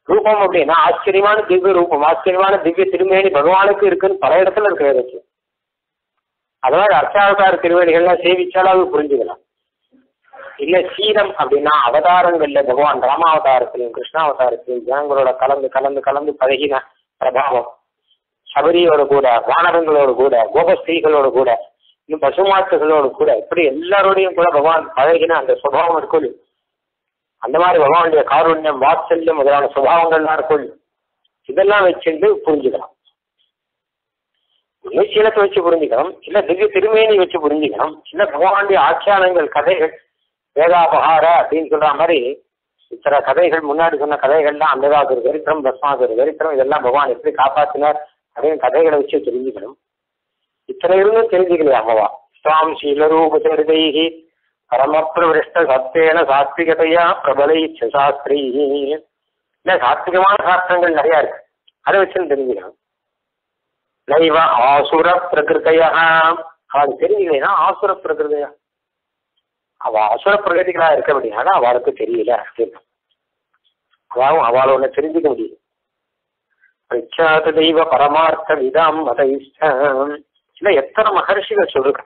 S1: ரூபம் அப்படின்னா ஆச்சரியமான திவ்ய ரூபம், ஆச்சரியமான திவ்ய திருமேனி பகவானுக்கு இருக்குன்னு பல இடத்துல இருக்க வேதத்துல. அதனால அர்ச்சாவதார திருவேணிகள்லாம் சேவிச்சாலும் புரிஞ்சுக்கலாம். இல்ல சீரம் அப்படின்னா அவதாரங்கள்ல பகவான் ராமாவதாரத்திலையும் கிருஷ்ணாவதாரத்திலையும் ஜனங்களோட கலந்து கலந்து கலந்து பழகின பிரபாவம், சபரியோட கூட, வானரங்களோட கூட, கோபஸ்திரீகளோட கூட, இன்னும் பசுமாட்டுகளோடு கூட, இப்படி எல்லாரோடையும் கூட பகவான் பழகின அந்த சுபாவம் இருக்கும். அந்த மாதிரி பகவானுடைய காருண்யம், வாத்சல்யம் முதலான சுபாவங்கள்லாம் இருக்கும். இதெல்லாம் வச்சுட்டு புரிஞ்சுக்கலாம். ஒன்று சீலத்தை வச்சு புரிஞ்சுக்கணும், இல்ல திவ்ய திருமேனி வச்சு புரிஞ்சுக்கணும், இல்ல பகவானுடைய ஆட்சியானங்கள் கதைகள் வேதாபகார அப்படின்னு சொல்ற மாதிரி இத்தனை கதைகள், முன்னாடி சொன்ன கதைகள்லாம் அந்தகாசுர சரித்திரம், பஸ்மாசுர சரித்திரம், இதெல்லாம் பகவான் எப்படி காப்பாற்றினார் அப்படின்னு கதைகளை வச்சு தெரிஞ்சுக்கணும். இத்தனை இருந்தும் தெரிஞ்சுக்கலையா அம்மவா ஸ்வாம் சீலரூப சரிதைகி பரமப்பிரவிஷ்ட சத்தேன சாத்விகதையா பிரபலை சாஸ்திரி. இல்ல சாத்விகமான சாஸ்திரங்கள் நிறைய இருக்கு, அதை வச்சுன்னு தெரிஞ்சுக்கணும். நைவ ஆசுர பிரகிருத்தையா, அவளுக்கு தெரிஞ்சுக்கலைன்னா ஆசுர பிரகிருதையா, அவ அசுர பிரகதிகளா இருக்க அப்படின்னா அவளுக்கு தெரியல அப்படின்னு அவளும் அவளை ஒண்ணு தெரிஞ்சுக்க முடியும். பிரச்சாத தெய்வ பரமார்த்த விதம் மத இஷ்டம். இல்ல எத்தனை மகர்ஷிகள் சொல்லுங்க.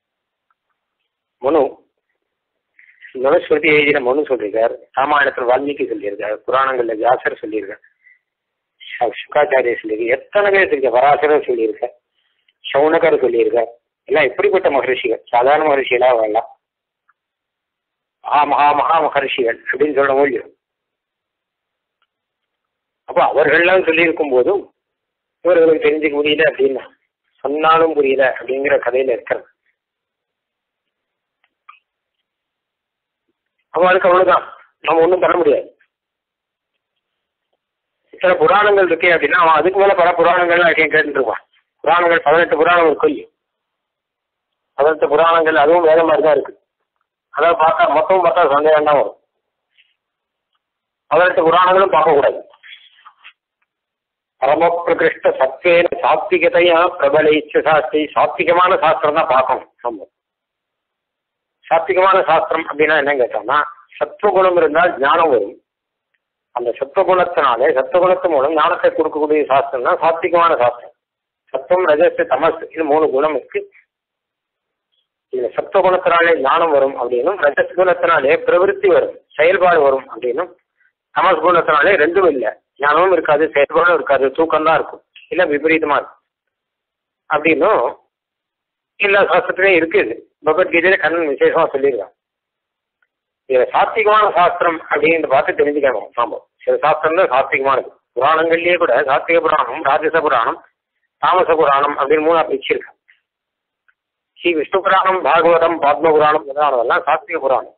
S1: மனு மனுஸ்மிருதி எழுதின மனு சொல்லியிருக்கார், ராமாயணத்துல வால்மீகி சொல்லியிருக்கார், புராணங்கள்ல வியாசர் சொல்லியிருக்கார், சுக்காச்சாரிய சொல்லியிருக்க, எத்தனை பேர் சொல்லியிருக்க, பராசரர் சொல்லியிருக்க, சௌனகர் சொல்லியிருக்கார். எல்லாம் எப்படிப்பட்ட மகர்ஷிகள், சாதாரண மகர்ஷிகளா வரலாம், ஆ மகா மகா மகர்ஷிகள் அப்படின்னு சொல்ல முடியும். அப்போ அவர்கள்லாம் சொல்லியிருக்கும் போதும் இவர்களுக்கு தெரிஞ்சுக்க முடியல அப்படின்னா சொன்னாலும் புரியல அப்படிங்கிற கதையில இருக்கிறது. அவளுக்கு அவ்வளவுதான், நம்ம ஒன்றும் பண்ண முடியாது. சில புராணங்கள் இருக்கே அப்படின்னா அவன் அதுக்கு மேல பல புராணங்கள்லாம் கேட்டுட்டு இருப்பான். புராணங்கள் பதினெட்டு புராணம் இருக்கு, பதினெட்டு புராணங்கள் அதுவும் வேற மாதிரி தான் இருக்கு. அதாவது பார்த்தா மொத்தம் பார்த்தா சந்தேகம் தான் வரும். பதினெட்டு புராணங்களும் பார்க்கக்கூடாது. பரமபிரகிருஷ்ட சத்வேன சாத்விகதையா பிரபலைச்ச சாஸ்திரி, சாத்விகமான சாஸ்திரம் தான் பார்க்கணும். நம்ம சாத்விகமான சாஸ்திரம் அப்படின்னா என்ன கேட்டோம்னா, சத்துவகுணம் இருந்தால் ஞானம் வரும். அந்த சத்துவகுணத்தினாலே சத்துவகுணத்து மூலம் ஞானத்தை கொடுக்கக்கூடிய சாஸ்திரம் தான் சாத்விகமான சாஸ்திரம். சத்துவம், ரஜஸ், தமஸ், இது மூணு குணம் இருக்கு. இதுல சத்துவகுணத்தினாலே ஞானம் வரும் அப்படின்னும், ரஜஸ் குணத்தினாலே பிரவிற்த்தி வரும், செயல்பாடு வரும் அப்படின்னும், தமஸ் குணத்தினாலே ரெண்டும் இல்லை, ஞானமும் இருக்காது, செயல்பாடும் இருக்காது, தூக்கம் தான் இருக்கும், இல்ல விபரீதமா இருக்கும் அப்படின்னும் எல்லா சாஸ்திரத்திலையும் இருக்குது. பகவத்கீதையில கண்ணன் விசேஷமா சொல்லியிருக்காங்க. இதுல சாத்விகமான சாஸ்திரம் அப்படின்னு பார்த்து தெரிஞ்சுக்கணும். நாம சில சாஸ்திரம் தான் சாத்விகமானது. புராணங்கள்லயே கூட சாத்விக புராணம், ராஜச புராணம், தாமச புராணம் அப்படின்னு மூணா பிரிச்சிருக்காங்க. ஸ்ரீ விஷ்ணு புராணம், பாகவதம், பத்ம புராணம் முதலானதெல்லாம் சாத்விக புராணம்.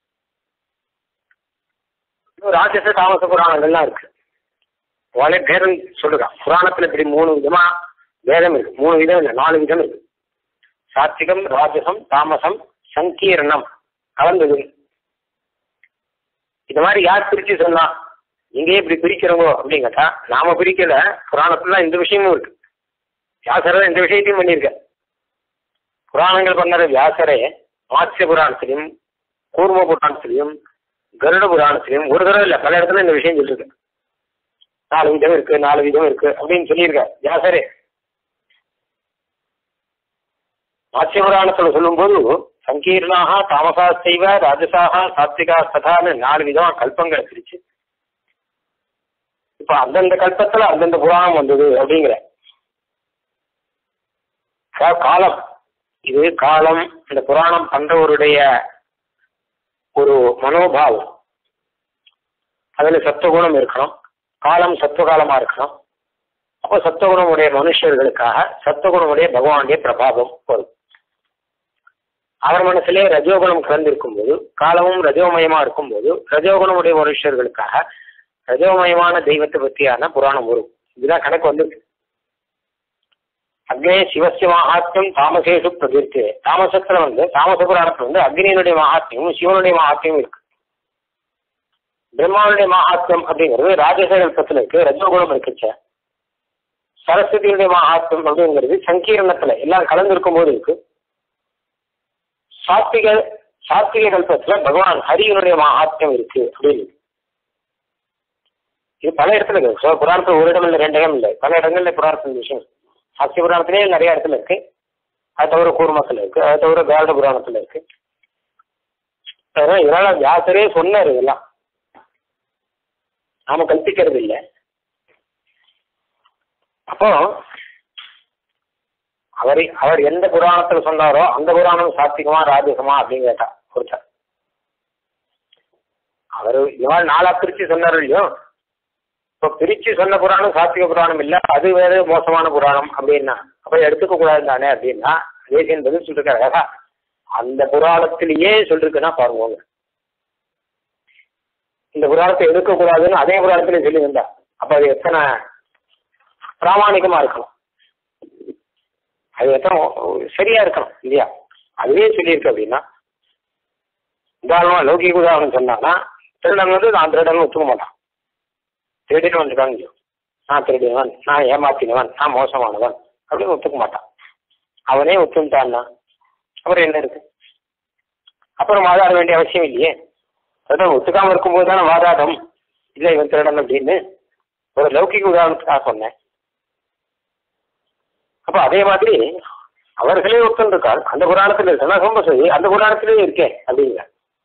S1: ராஜச தாமச புராணங்கள்லாம் இருக்கு. அவளே பேரம் சொல்லுறான். புராணத்துல இப்படி மூணு விதமா வேதம் இருக்கு. மூணு விதம் இல்லை, நாலு விதம் இருக்கு. சாத்விகம், ராஜசம், தாமசம், சங்கீர்ணம் கலந்தது. இந்த மாதிரி யார் பிரிச்சு சொன்னா, நீங்க இப்படி பிரிக்கிறவங்க அப்படின்னு கேட்டா நாம பிரிக்கல, புராணத்துல இந்த விஷயமும் இருக்கு. வியாசர இந்த விஷயத்தையும் பண்ணியிருக்க. புராணங்கள் பண்ணற வியாசரே மாத்ஸ்ய புராணத்திலையும் கூர்ம புராணத்திலையும் கருட புராணத்திலையும் ஒரு தடவை இல்லை, பல இடத்துல இந்த விஷயம் சொல்லியிருக்கு. நாலு விதம் இருக்கு, நாலு விதம் இருக்கு அப்படின்னு சொல்லியிருக்க வியாசரே. மாத்ஸ்ய புராணத்துல சொல்லும் போது சங்கீர்ணாக தாமசா செய்வ ராஜசாக சாத்விகா கதான்னு நாலு விதமா கல்பங்களை பிரிச்சு இப்ப அந்தந்த கல்பத்துல அந்தந்த புராணம் வந்தது அப்படிங்கிற காலம். இது காலம், இந்த புராணம் பண்றவருடைய ஒரு மனோபாவம். அதுல சத்துவகுணம் இருக்கணும், காலம் சத்துவகாலமா இருக்கணும். அப்போ சத்துவகுணமுடைய மனுஷர்களுக்காக சத்துவகுணமுடைய பகவானுடைய பிரபாவம் வரும். அவர் மனசுலே ரஜோகுணம் கலந்திருக்கும் போது, காலமும் ரஜோமயமா இருக்கும் போது ரஜோகுணமுடைய மனுஷர்களுக்காக ரஜோமயமான தெய்வத்தை பற்றியான புராணம் வரும். இதுதான் கணக்கு வந்துருக்கு. அக்னே சிவசிய மகாத்மியம் தாமசேஷு பிரதிர்த்தி. தாமசத்துல வந்து தாமச புராணத்துல வந்து அக்னியினுடைய மகாத்மியமும் சிவனுடைய மகாத்மியமும் இருக்கு. பிரம்மாவுடைய மகாத்மியம் அப்படிங்கிறது ராஜசகல்பத்துல இருக்கு, ரஜோகுணம் இருக்குச்ச. சரஸ்வதியுடைய மகாத்மியம் அப்படிங்கிறது சங்கீரணத்துல எல்லாம் கலந்திருக்கும் போது இருக்கு. சாத்விக சாத்விக கல்பத்துல பகவான் ஹரியினுடைய மகாத்மியம் இருக்கு அப்படின்னு. இது பல இடத்துல இருக்கு. ஸோ புராணத்தில் ஒரு இடம் இல்லை, ரெண்டு இடம் இல்லை, பல இடங்கள்ல புராணத்தின் விஷயம். சாட்சி புராணத்திலே நிறைய இடத்துல இருக்கு. அது தவிர கூர்மத்தில் இருக்கு, அது தவிர காரட புராணத்தில் இருக்கு. அதனால இதனால வியாசரே சொன்னார், இதெல்லாம் நாம கல்பிக்கிறது இல்லை. அப்போ அவர் அவர் எந்த புராணத்துல சொன்னாரோ அந்த புராணம் சாத்திகமா ராஜசமா அப்படின்னு கேட்டா கொடுத்தார். அவரு இந்த மாதிரி நாளா பிரிச்சு சொன்னார் இல்லையோ. இப்போ பிரிச்சு சொன்ன புராணம் சாத்திக புராணம் இல்லை, அது வேறு மோசமான புராணம் அப்படின்னா அப்ப எடுத்துக்க கூடாது தானே அப்படின்னா தேசியன் பதில் சொல்லிருக்காரு. அந்த புராணத்திலேயே சொல்லிருக்குன்னா பாருங்க, இந்த புராணத்தை எடுக்கக்கூடாதுன்னு அதே புராணத்திலே சொல்லி வந்தா அப்ப அது எத்தனை பிராமணிகமா இருக்கணும், அது எத்தனை சரியா இருக்கணும் இல்லையா? அதுவே சொல்லியிருக்கு அப்படின்னா உதாரணமா லௌகிக உதாரணம் சொன்னான்னா திருடன் வந்து நான் திருடன் ஒத்துக்க மாட்டான். திருடினு வந்துட்டாங்க, நான் திருடினவன், நான் ஏமாத்தினவன், நான் மோசமானவன் அப்படின்னு ஒத்துக்க மாட்டான். அவனே ஒத்துட்டான்னா அப்புறம் என்ன இருக்கு? அப்புறம் வாதாட வேண்டிய அவசியம் இல்லையே. அதான் ஒத்துக்காம இருக்கும்போது தானே வாதாடம் இல்லை இவன் திருடன் அப்படின்னு ஒரு லௌகிக உதாரணத்துக்காக சொன்னேன். அப்போ அதே மாதிரி அவர்களே ஒத்துருக்கார். அந்த புராணத்தில் இருக்குன்னா ரொம்ப சரி, அந்த புராணத்திலே இருக்கேன் அப்படிங்க.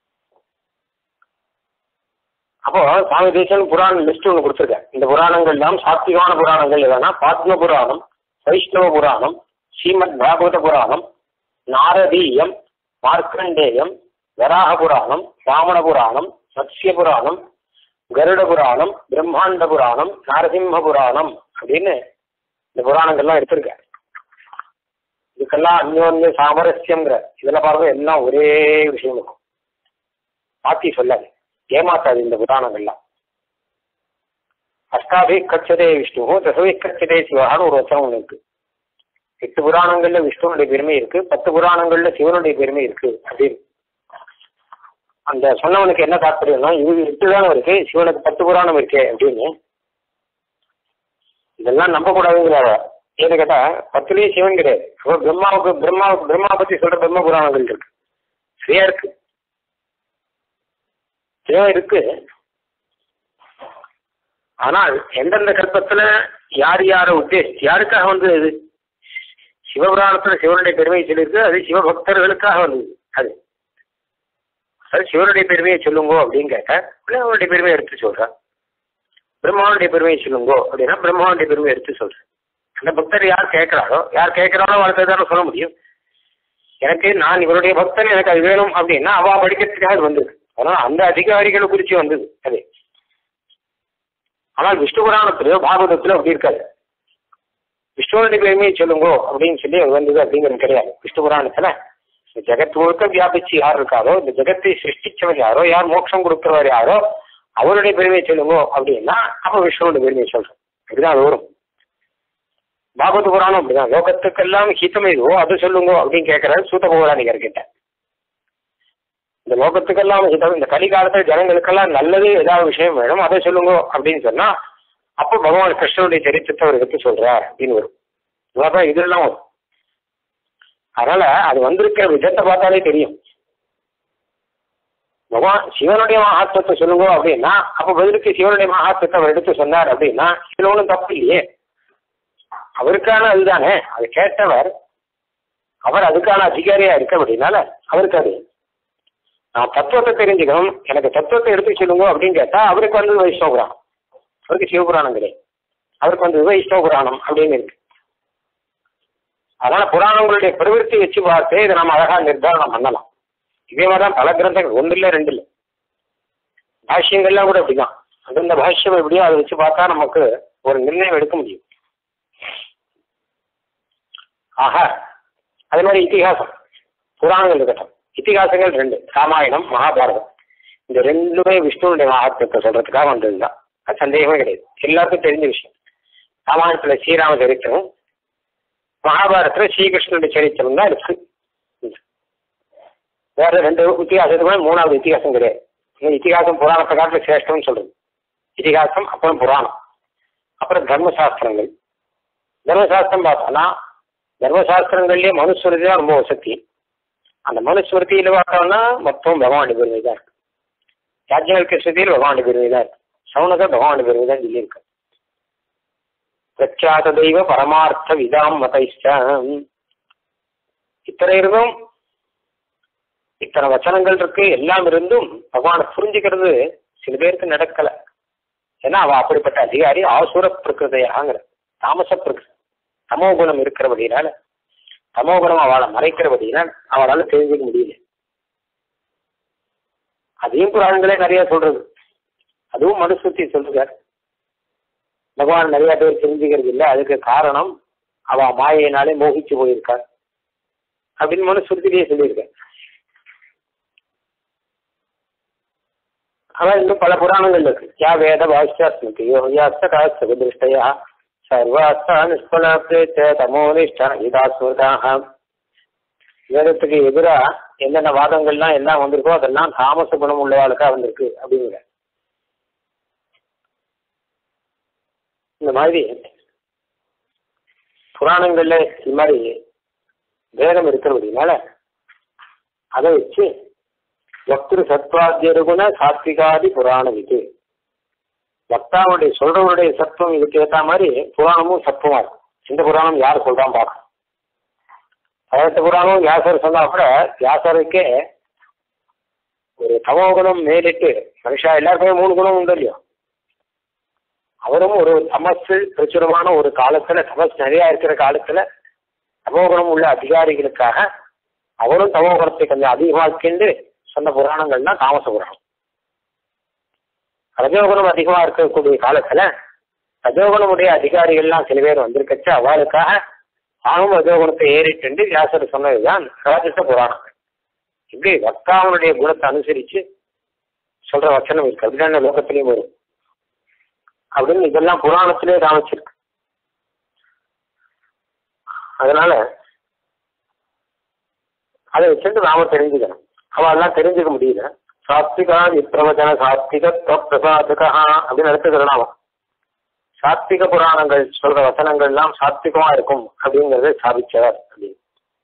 S1: அப்போ சுவாமி தேசிகன் புராண லிஸ்ட் ஒன்று கொடுத்துருக்கேன். இந்த புராணங்கள் எல்லாம் சாத்விகமான புராணங்கள் எதுனா பத்ம புராணம், வைஷ்ணவ புராணம், ஸ்ரீமத் பாகவத புராணம், நாரதீயம், மார்க்கண்டேயம், வராக புராணம், வாமன புராணம், மத்ஸ்ய புராணம், கருட புராணம், பிரம்மாண்ட புராணம், நாரசிம்ம புராணம் அப்படின்னு இந்த புராணங்கள்லாம் எடுத்திருக்கேன். இதுக்கெல்லாம் அந்யோன்ய சாமரஸ்யங்கிற இதெல்லாம் பாருங்க, எல்லாம் ஒரே விஷயம் இருக்கும். மாற்றி சொல்லாது, ஏமாத்தாது இந்த புராணங்கள்லாம். அஷ்டாபி கச்சதே விஷ்ணு தசவி கச்சதே சிவான்னு ஒரு வச்சனம் ஒன்று இருக்கு. எட்டு புராணங்கள்ல விஷ்ணுனுடைய பெருமை இருக்கு, பத்து புராணங்கள்ல சிவனுடைய பெருமை இருக்கு அப்படின்னு. அந்த சொன்னவனுக்கு என்ன தாற்பயம்னா இது எட்டு தானே இருக்கு, சிவனுக்கு பத்து புராணம் இருக்கு அப்படின்னு. இதெல்லாம் நம்ப கூடாதுங்கிறாங்க. ஏன்னு கேட்டா பத்துலயே சிவன் கிடையாது. பிரம்மாவுக்கு பிரம்மாவுக்கு பிரம்மா பத்தி சொல்ற பிரம்ம புராணங்கள் இருக்கு, சரியா இருக்கு, சிவன் இருக்கு. ஆனால் எந்தெந்த கல்பத்துல யார் யாரை உத்தேசிச்சு யாருக்காக வந்தது? அது சிவபுராணத்துல சிவனுடைய பெருமையை சொல்லியிருக்கு, அது சிவபக்தர்களுக்காக வந்தது. அது அது சிவனுடைய பெருமையை சொல்லுங்கோ அப்படின்னு கேட்ட அவனுடைய பெருமையை எடுத்து சொல்றான். பிரம்மாவுடைய பெருமையை சொல்லுங்கோ அப்படின்னா பிரம்மாவுடைய பெருமையை எடுத்து சொல்றேன். அந்த பக்தர் யார் கேட்கிறாரோ யார் கேட்கிறாரோ அவளுக்கு தானே சொல்ல முடியும். எனக்கு நான் இவருடைய பக்தன், எனக்கு அது வேணும் அப்படின்னா அவ படிக்கிறதுக்காக அது வந்தது. அதனால அந்த அதிகாரிகளை குறித்து வந்தது அது. ஆனால் விஷ்ணு புராணத்திலயோ பாகவதத்திலோ அப்படி இருக்காது. விஷ்ணுவனுடைய பெருமையை சொல்லுங்கோ அப்படின்னு சொல்லி அது வந்தது அப்படிங்கிறது கிடையாது. விஷ்ணு புராணத்துல இந்த ஜெகத் முழுக்க வியாபிச்சு யார் இருக்காரோ, இந்த ஜெகத்தை சிருஷ்டிச்சவர் யாரோ, யார் மோட்சம் கொடுக்கிறவர் யாரோ அவருடைய பெருமையை சொல்லுங்கோ அப்படின்னா அப்ப விஷ்ணுவோட பெருமையை சொல்றோம். அப்படிதான் அது வரும். பாகவத புராணம் அப்படிதான், லோகத்துக்கெல்லாம் ஹிதம் எதுவோ அது சொல்லுங்கோ அப்படின்னு கேட்கறாரு சூத பௌராணிகர் கிட்ட. இந்த லோகத்துக்கெல்லாம் ஹிதம், இந்த கலிகாலத்துல ஜனங்களுக்கெல்லாம் நல்லது ஏதாவது விஷயம் வேணும் அதை சொல்லுங்கோ அப்படின்னு சொன்னா அப்போ பகவான் கிருஷ்ணனுடைய சரித்திரத்தை அவர் எடுத்து சொல்றார் அப்படின்னு வரும். இதான் இதெல்லாம் வரும். அதனால அது வந்திருக்கிற விதத்தை பார்த்தாலே தெரியும். பகவான் சிவனுடைய மகாத்வத்தை சொல்லுங்க அப்படின்னா அப்ப பதிலுக்கு சிவனுடைய மகாத்வத்தை அவர் எடுத்து சொன்னார் அப்படின்னா இதுல ஒன்றும் தப்பு இல்லையே. அவருக்கான அதுதானே, அது கேட்டவர் அவர் அதுக்கான அதிகாரியா இருக்க அப்படின்னால அவருக்கு அது நான் தத்துவத்தை தெரிஞ்சுக்கணும், எனக்கு தத்துவத்தை எடுத்து சொல்லுங்க அப்படின்னு கேட்டா அவருக்கு வந்து வைஷ்ணவ புராணம், அவருக்கு சிவபுராணம் கிடையாது, அவருக்கு வந்து வைஷ்ணவ புராணம் அப்படின்னு இருக்கு. அதனால புராணங்களுடைய பிரவருத்தி வச்சு பார்த்து இதை நம்ம அழகா நிர்தாரணம் பண்ணலாம். இதே மாதிரிதான் பல கிரந்தங்கள், ஒன்று இல்லை ரெண்டு இல்லை, பாஷ்யங்கள்லாம் கூட அப்படிதான். அந்தந்த பாஷ்யம் எப்படியோ அதை வச்சு பார்த்தா நமக்கு ஒரு நிர்ணயம் எடுக்க முடியும். ஆக அதே மாதிரி இத்திகாசம் புராணங்கள் இருக்கட்டும், இத்திகாசங்கள் ரெண்டு, ராமாயணம் மகாபாரதம், இந்த ரெண்டுமே விஷ்ணுனுடைய மகாத்மத்தை சொல்றதுக்காக வந்ததுதான், அது சந்தேகமே கிடையாது, எல்லாருக்கும் தெரிஞ்ச விஷயம். ராமாயணத்துல ஸ்ரீராம சரித்திரம், மகாபாரதத்துல ஸ்ரீகிருஷ்ணனுடைய சரித்திரம் தான் இருக்கு. வேற ரெண்டு இத்திகாசத்துக்கு மூணாவது இத்திகாசம் கிடையாது. இத்திகாசம் புராணத்தை காட்டில சிரேஷ்டம்னு சொல்றது. இத்திகாசம் அப்புறம் புராணம், அப்புறம் தர்மசாஸ்திரங்கள். தர்மசாஸ்திரம் பார்த்தோம்னா தர்மசாஸ்திரங்கள்லயே மனுஸ்மிருதி தான் ரொம்ப வசதி. அந்த மனுஸ்மிருதியில பார்த்தோம்னா மொத்தம் பகவானுடைய பெருமை தான் இருக்கு. யாஜ்ஞவல்க்ய ஸ்ருதியில் பகவானுடைய பெருமை தான் இருக்கு. சவுனக பகவான் பேருக்கு தான் சொல்லியிருக்க. பிரக்யாத தெய்வ பரமார்த்த விதாம் மதைஷ்டம். இத்தனை இருந்தும் இத்தனை வச்சனங்கள் இருக்கு, எல்லாம் இருந்தும் பகவானை புரிஞ்சுக்கிறது சில பேருக்கு நடக்கல. ஏன்னா அவ அப்படிப்பட்ட அதிகாரி ஆசுர பிரகிருதையாங்கிற தாமச பிரகிருதி தமோ குணம் இருக்கிறபடினால, தமோ குணம் அவளை மறைக்கிறபடினால் அவளால தெரிஞ்சுக்க முடியல. அதையும் புராணங்களே நிறைய சொல்றது. அதுவும் மனுஸ்ருதி சொல்றார், பகவான் நிறைய பேர் தெரிஞ்சுக்கிறது இல்லை, அதுக்கு காரணம் அவ மாயினாலே மோகிச்சு போயிருக்கார் அப்படின்னு மனுஸ்ருதிலேயே சொல்லியிருக்கார். ஆனா இன்னும் பல புராணங்கள் இருக்கு. யா வேத பாஷ்யாஸ்மிருதியோ யாஸ்தகாஸ்தக திருஷ்டயா சர்வாஸ்தா நிஷ்பலாப்தே தமோனிஷ்டா இதாஸ்வதாக. வேதத்துக்கு எதிராக என்னென்ன வாதங்கள்லாம் எல்லாம் வந்திருக்கோ அதெல்லாம் தாமச குணம் உள்ளவாளுக்கா வந்திருக்கு அப்படிங்கிற. இந்த மாதிரி புராணங்கள்ல இது மாதிரி வேதம் இருக்கிறதுனால அதை வச்சு வக்திரு சத்வாத்தியருகுண சாத்விகாதி புராணம் இது. வக்தாவுடைய சொல்றவருடைய சத்துவம் இதுக்கு ஏற்ற மாதிரி புராணமும் சத்துவமா இருக்கும். இந்த புராணம் யார் சொல்றான் பார்க்கணும். பதினெட்டு புராணம் வியாசர் சொன்னா கூட வியாசருக்கே ஒரு தமோ குணம் மேலிட்டு, மனுஷா எல்லாருக்குமே மூணு குணம் உண்டு இல்லையோ, அவரும் ஒரு தமசு பிரச்சுரமான ஒரு காலத்துல, தமஸ் நிறைய இருக்கிற காலத்துல தமோ குணம் உள்ள அதிகாரிகளுக்காக அவரும் தமோ குணத்தை கொஞ்சம் அதிகமாக்கிண்டு சொன்ன புராணங்கள்னா தாமச புராணம். ரஜோகுணம் அதிகமா இருக்கக்கூடிய காலத்துல ரஜோகுணமுடைய அதிகாரிகள்லாம் சில பேர் வந்திருக்கச்சு அவளுக்காக தானும் ரஜோகுணத்தை ஏறிட்டு வியாசர் சொன்னதுதான் ராஜச புராணங்கள். இப்படி வக்தாவனுடைய குணத்தை அனுசரிச்சு சொல்ற வச்சனம் இருக்கு. அப்படிதான் லோகத்திலையும் வரும் அப்படின்னு இதெல்லாம் புராணத்திலே காமிச்சிருக்கு. அதனால அதை வச்சுட்டு நாம தெரிஞ்சுக்கணும். அவெல்லாம் தெரிஞ்சுக்க முடியல. சாத்விகா விப்ரவச்சன சாத்விக பிரசாதகா அப்படின்னு எடுத்துக்கிறோம். சாத்விக புராணங்கள் சொல்ற வசனங்கள்லாம் சாத்விகமா இருக்கும் அப்படிங்கறத சாதிச்சவர் அப்படின்னு.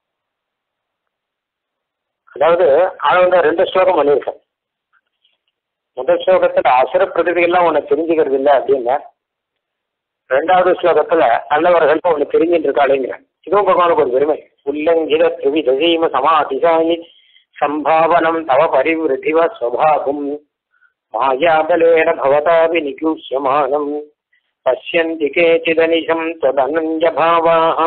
S1: அதாவது அதை வந்து ரெண்டு ஸ்லோகம் பண்ணியிருக்கேன். முதல் ஸ்லோகத்துல அசுர பிரகிருதியெல்லாம் ஒண்ணு தெரிஞ்சுக்கிறது இல்லை அப்படின்னா, ரெண்டாவது ஸ்லோகத்துல நல்லவர்கள் ஒண்ணு தெரிஞ்சுட்டு இருக்காளுங்கிற. இதுவும் பகவானுக்கு ஒரு பெருமை. உல்லங்கித திவிதீம சமாதிசாயி சம்பாவனம் தவ பரிவிருத்திவ ஸ்வபாவம் மாயாபலேன பவதாபி நிகூஷ்யமானம் பஷ்யந்தி கேச்சிதனிஷம் ததனஞ்ச பாவாஹ.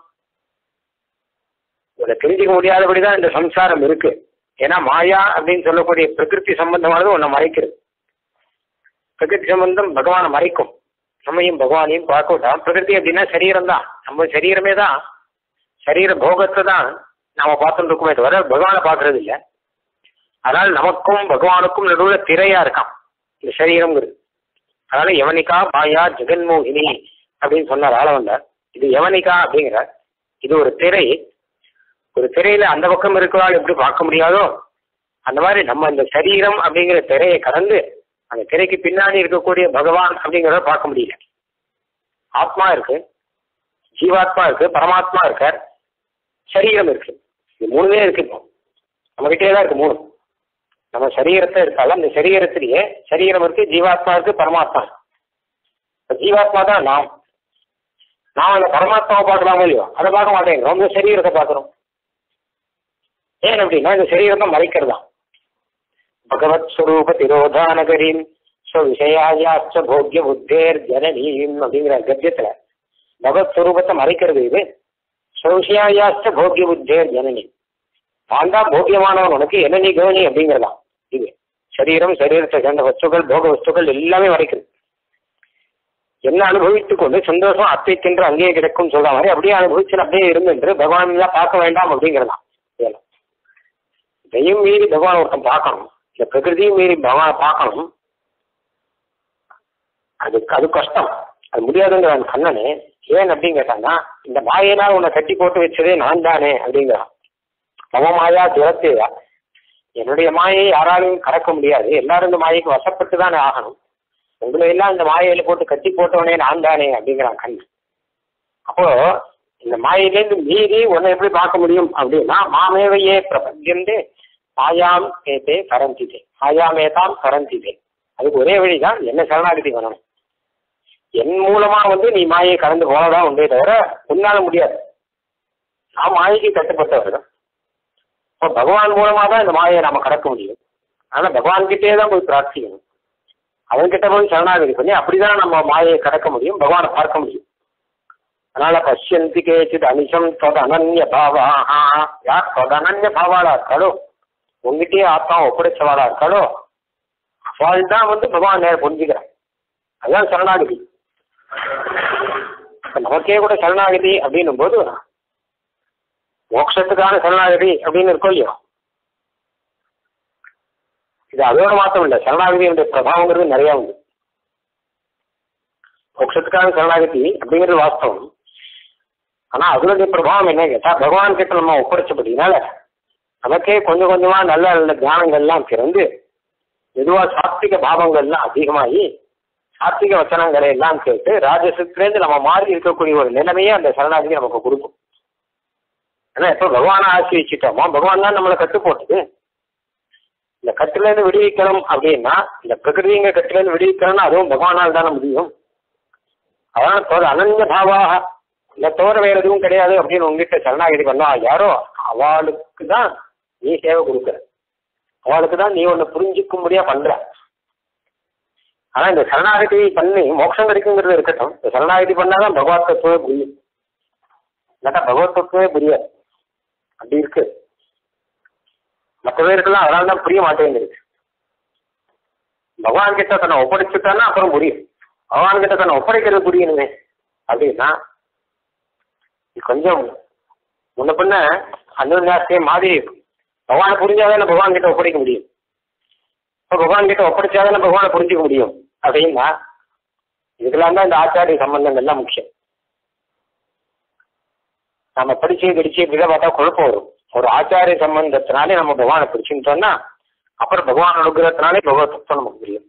S1: இதை தெரிஞ்சுக்க முடியாதபடிதான் இந்த சம்சாரம் இருக்கு. ஏன்னா மாயா அப்படின்னு சொல்லக்கூடிய பிரகிருதி சம்பந்தமானது ஒன்றை மறைக்கிறது. பிரகிருதி சம்பந்தம் பகவானை மறைக்கும். நம்மையும் பகவானையும் பார்க்க விட்டான். பிரகிருதி அப்படின்னா சரீரம் தான். நம்ம சரீரமே தான், சரீர போகத்தை தான் நாம பார்த்துட்டு இருக்கோமே தவிர பகவானை பார்க்கறது இல்லை. அதனால நமக்கும் பகவானுக்கும் நடுவில் திரையா இருக்கான் இந்த சரீரம்ங்கிறது. அதனால யவனிகா மாயா ஜெகன்மோகினி அப்படின்னு சொன்னார் ஆளவந்தார். இது யவனிகா அப்படிங்கிற இது ஒரு திரை. ஒரு திரையில அந்த பக்கம் இருக்கிறாள் எப்படி பார்க்க முடியாதோ அந்த மாதிரி நம்ம இந்த சரீரம் அப்படிங்கிற திரையை கடந்து அந்த திரைக்கு பின்னாடி இருக்கக்கூடிய பகவான் அப்படிங்கிறத பார்க்க முடியல. ஆத்மா இருக்கு, ஜீவாத்மா இருக்கு, பரமாத்மா இருக்கார், சரீரம் இருக்கு. இது மூணுமே இருக்கு. இப்போ நம்ம கிட்டே தான் இருக்கு மூணு. நம்ம சரீரத்தை இருக்கால அந்த சரீரத்திலேயே சரீரம் இருக்கு, ஜீவாத்மா இருக்கு, பரமாத்மா இருக்கு. ஜீவாத்மா தான் நாம். நாம் அந்த பரமாத்மாவை பார்க்கலாமோ இல்லையோ அதை பார்க்க மாட்டேங்கிறோம், இந்த சரீரத்தை பார்க்குறோம். ஏன் அப்படின்னா இந்த சரீரத்தை மறைக்கிறதா. பகவத் ஸ்வரூப திரோதானகரீம் ஸ்வவிஷயாயாச்ச போக்கிய புத்தேர் ஜனனீம் அப்படிங்கிற கத்தியத்துல பகவத் ஸ்வரூபத்தை மறைக்கிறது இது. ஸ்வவிஷயாயாச்ச போக்கிய புத்தேர் ஜனனி, தான் தான் போக்கியமானவன் உனக்கு என்ன நீ கவனி அப்படிங்கிறதா. இது சரீரம், சரீரத்தை சேர்ந்த வஸ்துக்கள், போக வஸ்துக்கள் எல்லாமே மறைக்கிறது. என்ன அனுபவித்துக் கொண்டு சந்தோஷம் அத்தை தின்று அங்கேயே கிடைக்கும் சொல்ற மாதிரி அப்படியே அனுபவிச்சு அப்படியே இருந்துன்று பகவான் எல்லாம் பார்க்க வேண்டாம் அப்படிங்கிறதா. இதெல்லாம் இதையும் மீறி பகவான் ஒருத்தன் பார்க்கணும், இந்த பிரகிருதியும் மீறி பகவானை பார்க்கணும். அது அது கஷ்டம், அது முடியாதுங்கிற கண்ணனே. ஏன் அப்படின்னு கேட்டாங்கன்னா இந்த மாயினால் உன்னை கட்டி போட்டு வச்சதே நான் தானே அப்படிங்கிறான். மம மாயா துரத்தேயா, என்னுடைய மாயை யாராலையும் கடக்க முடியாது, எல்லாரும் இந்த மாயைக்கு வசப்பட்டு தானே ஆகணும். உங்களை எல்லாம் இந்த மாயையில போட்டு கட்டி போட்டவனே நான் தானே அப்படிங்கிறான் கண்ணன். அப்போ இந்த மாயிலேருந்து மீறி உன்னை எப்படி பார்க்க முடியும் அப்படின்னா மாமேவையே பிரபஞ்சந்தே மாயாம் ஏதே கரந்திதே, மாயாமேதாம் கரந்திதே, அதுக்கு ஒரே வழிதான் என்ன சரணாகதி பண்ணணும். என் மூலமா வந்து நீ மாயை கடந்து போனதான் உண்டே தவிர உன்னால முடியாது. நான் மாயைக்கு கட்டுப்பட்டவர் தான். இப்போ பகவான் மூலமா தான் இந்த மாயை நம்ம கடக்க முடியும். ஆனால் பகவான் கிட்டே தான் போய் பிரார்த்திக்கணும். அவன்கிட்ட போய் சரணாகதி பண்ணி அப்படிதான் நம்ம மாயை கடக்க முடியும், பகவானை பார்க்க முடியும். அதனால பஷ்யந்தி கேச்சித் அனிஷம் தொட அனன்ய பாவா, யார் தொட அனன்ய பாவாளா இருக்காளோ, உங்ககிட்டயே ஆத்மா ஒப்படைச்சவாளா இருக்காளோ அவள் தான் வந்து பகவான் நேரம் புரிஞ்சுக்கிறான். அதுதான் சரணாகதி. நமக்கே கூட சரணாகதி அப்படின்னும் போது மோட்சத்துக்கான சரணாகதி அப்படின்னு இருக்கோ இல்லையோ, இது அதோட மாத்திரம் இல்லை, சரணாகதியுடைய பிரபாவங்கிறது நிறையா உண்டு. மோட்சத்துக்கான சரணாகதி அப்படிங்கிறது வாஸ்தவம். ஆனால் அதனுடைய பிரபாவம் என்ன கேட்டா, பகவான் கிட்ட நம்ம ஒப்படைச்சபடினால நமக்கே கொஞ்சம் கொஞ்சமா நல்ல நல்ல தியானங்கள்லாம் பிறந்து மெதுவா சாத்விக பாவங்கள்லாம் அதிகமாகி சாத்விக வச்சனங்களை எல்லாம் கேட்டு ராஜசத்திலேருந்து நம்ம மாறி இருக்கக்கூடிய ஒரு நிலைமையே அந்த சரணாகதி நமக்கு கொடுக்கும். ஏன்னா எப்போ பகவானை ஆசிரிச்சிட்டோமோ பகவான் தான் நம்மளை கட்டு போட்டது. இந்த கட்டுலேருந்து விடுவிக்கணும் அப்படின்னா, இந்த பிரகிருதிங்க கட்டுலேருந்து விடுவிக்கணும்னா அதுவும் பகவானால் தானே முடியும். அதனால தோற அனன்ய பாவாக இந்த தோற வேற எதுவும் கிடையாது அப்படின்னு உங்ககிட்ட சரணாகதி பண்ணா யாரோ அவளுக்கு தான் நீ சேவை கொடுக்குற, அவளுக்கு தான் நீ ஒன்று புரிஞ்சிக்கும்படியா பண்ற. ஆனா இந்த சரணாகதி பண்ணி மோட்சம் கிடைக்குங்கிறது இருக்கட்டும், இந்த சரணாகதி பண்ணாதான் பகவத் தத்துவமே புரியும். இல்லாட்டா பகவத் தத்துவமே புரியாது. அப்படி இருக்கு. மற்ற பேருக்கெல்லாம் அதனால தான் புரிய மாட்டேங்குது. பகவான் கிட்ட தன்னை ஒப்படைச்சுட்டான்னா அப்புறம் புரியும். பகவான் கிட்ட தன்னை ஒப்படைக்கிறது புரியணுமே அப்படின்னா கொஞ்சம் முன்ன பின்ன அன்னுன்யாசே மாதிரி இருக்கும். பகவானை புரிஞ்சாதானே பகவான் கிட்ட ஒப்படைக்க முடியும். இப்போ பகவான் கிட்ட ஒப்படைச்சாதானே பகவானை புரிஞ்சுக்க முடியும் அப்படின்னா இதுக்கெல்லாம் தான் இந்த ஆச்சாரிய சம்பந்தங்கள்லாம் முக்கியம். நம்ம படிச்சு கடிச்சு இப்படிதான் பார்த்தா குழப்பம் வரும். ஒரு ஆச்சாரிய சம்பந்தத்தினாலே நம்ம பகவானை பிடிச்சுட்டோம்னா அப்புறம் பகவான் அனுகிரகத்தினாலே பகவத் தத்துவம் நமக்கு புரியும்.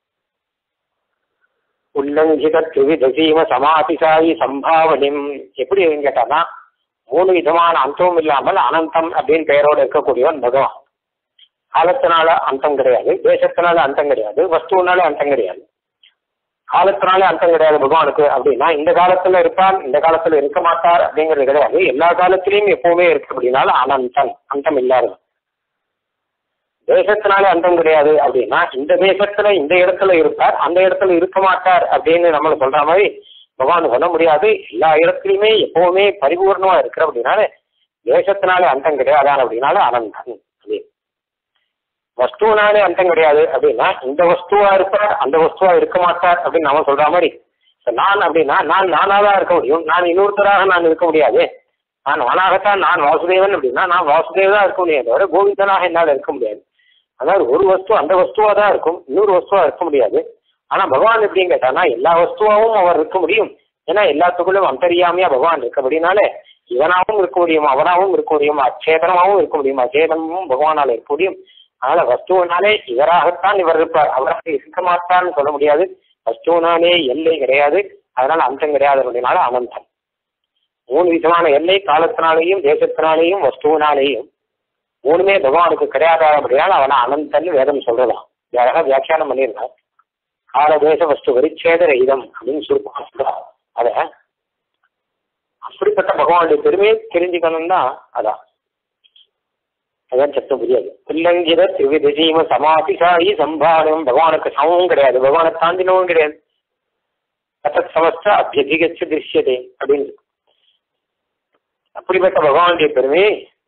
S1: உல்லங்கித திரிவிதசீம சமாதிசாயி சம்பாவனிம் எப்படி கேட்டானா, மூணு விதமான அந்தமும் இல்லாமல் அனந்தம் அப்படின்னு பெயரோடு இருக்கக்கூடியவன் பகவான். காலத்தினால அந்தம் கிடையாது, தேசத்தினால அந்தம் கிடையாது, வஸ்துனால அந்தம் கிடையாது. காலத்தினால அந்தம் கிடையாது பகவானுக்கு அப்படின்னா இந்த காலத்துல இருப்பார் இந்த காலத்துல இருக்க மாட்டார் அப்படிங்கிறது கிடையாது. எல்லா காலத்திலையும் எப்பவுமே இருக்கு அப்படின்னால அனந்தம், அந்தம் இல்லாதது. தேசத்தினால அந்தம் கிடையாது அப்படின்னா இந்த தேசத்துல இந்த இடத்துல இருப்பார் அந்த இடத்துல இருக்க மாட்டார் அப்படின்னு நம்மள சொல்ற மாதிரி பகவான் சொல்ல முடியாது. எல்லா இடத்துலையுமே எப்பவுமே பரிபூர்ணமா இருக்கிற அப்படின்னால தேசத்தினாலே அந்தம் கிடையாதான் அப்படின்னால அனந்தம். வஸ்துனாலே அந்தம் கிடையாது அப்படின்னா இந்த வஸ்துவா இருப்பார் அந்த வஸ்துவா இருக்க மாட்டார் அப்படின்னு நம்ம சொல்ற மாதிரி நான் அப்படின்னா நான் நானாதான் இருக்க முடியும், நான் இன்னொருத்தராக நான் இருக்க முடியாது. நான் நானாகத்தான், நான் வாசுதேவன் அப்படின்னா நான் வாசுதேவதான் இருக்க முடியாது தவிர கோவிந்தனாக என்னால் இருக்க முடியாது. அதாவது ஒரு வஸ்து அந்த வஸ்துவா தான் இருக்கும், இன்னொரு வஸ்துவா இருக்க முடியாது. ஆனா பகவான் எப்படின்னு கேட்டானா எல்லா வஸ்துவாவும் அவர் இருக்க முடியும். ஏன்னா எல்லாத்துக்குள்ளும் அந்தரியாமையா பகவான் இருக்க அப்படின்னாலே இவனாவும் இருக்க முடியும், அவனாவும் இருக்க முடியும், அச்சேதனமாவும் இருக்க முடியும், அச்சேதனமும் பகவானால இருக்க முடியும். அதனால வஸ்துவனாலே இவராகத்தான் இவர் இருப்பார், அவராக இருக்க மாட்டார்னு சொல்ல முடியாது. வஸ்துவனாலே எல்லை கிடையாது, அதனால அந்தம் கிடையாது அப்படின்னால அனந்தம். மூணு விதமான எல்லை காலத்தினாலேயும் தேசத்தினாலேயும் வஸ்துவனாலேயும் மூணுமே பகவானுக்கு கிடையாதா அப்படின்னால அவனை அனந்தன்னு வேதம் சொல்லலாம். யாராக வியாக்கியானம் பண்ணியிருந்தார். கால தேச வஸ்து வரிச்சேத ரஹிதம் அப்படின்னு சுருக்கம் சொல்றார். அத அப்படிப்பட்ட பகவானுடைய பெருமையை தெரிஞ்சுக்கணும்னா அதான் அதான் சத்தம் புரியாது. தில்லங்கித திரிவிதசீம சமாதிசாயி சம்பானம் பகவானுக்கு சமமும் கிடையாது, பகவானை தாண்டினவும் கிடையாது. தத் சமஸ்த அபியதிகச்ச திருஷ்யதே அப்படின்னு அப்படிப்பட்ட பகவானுடைய பெருமையை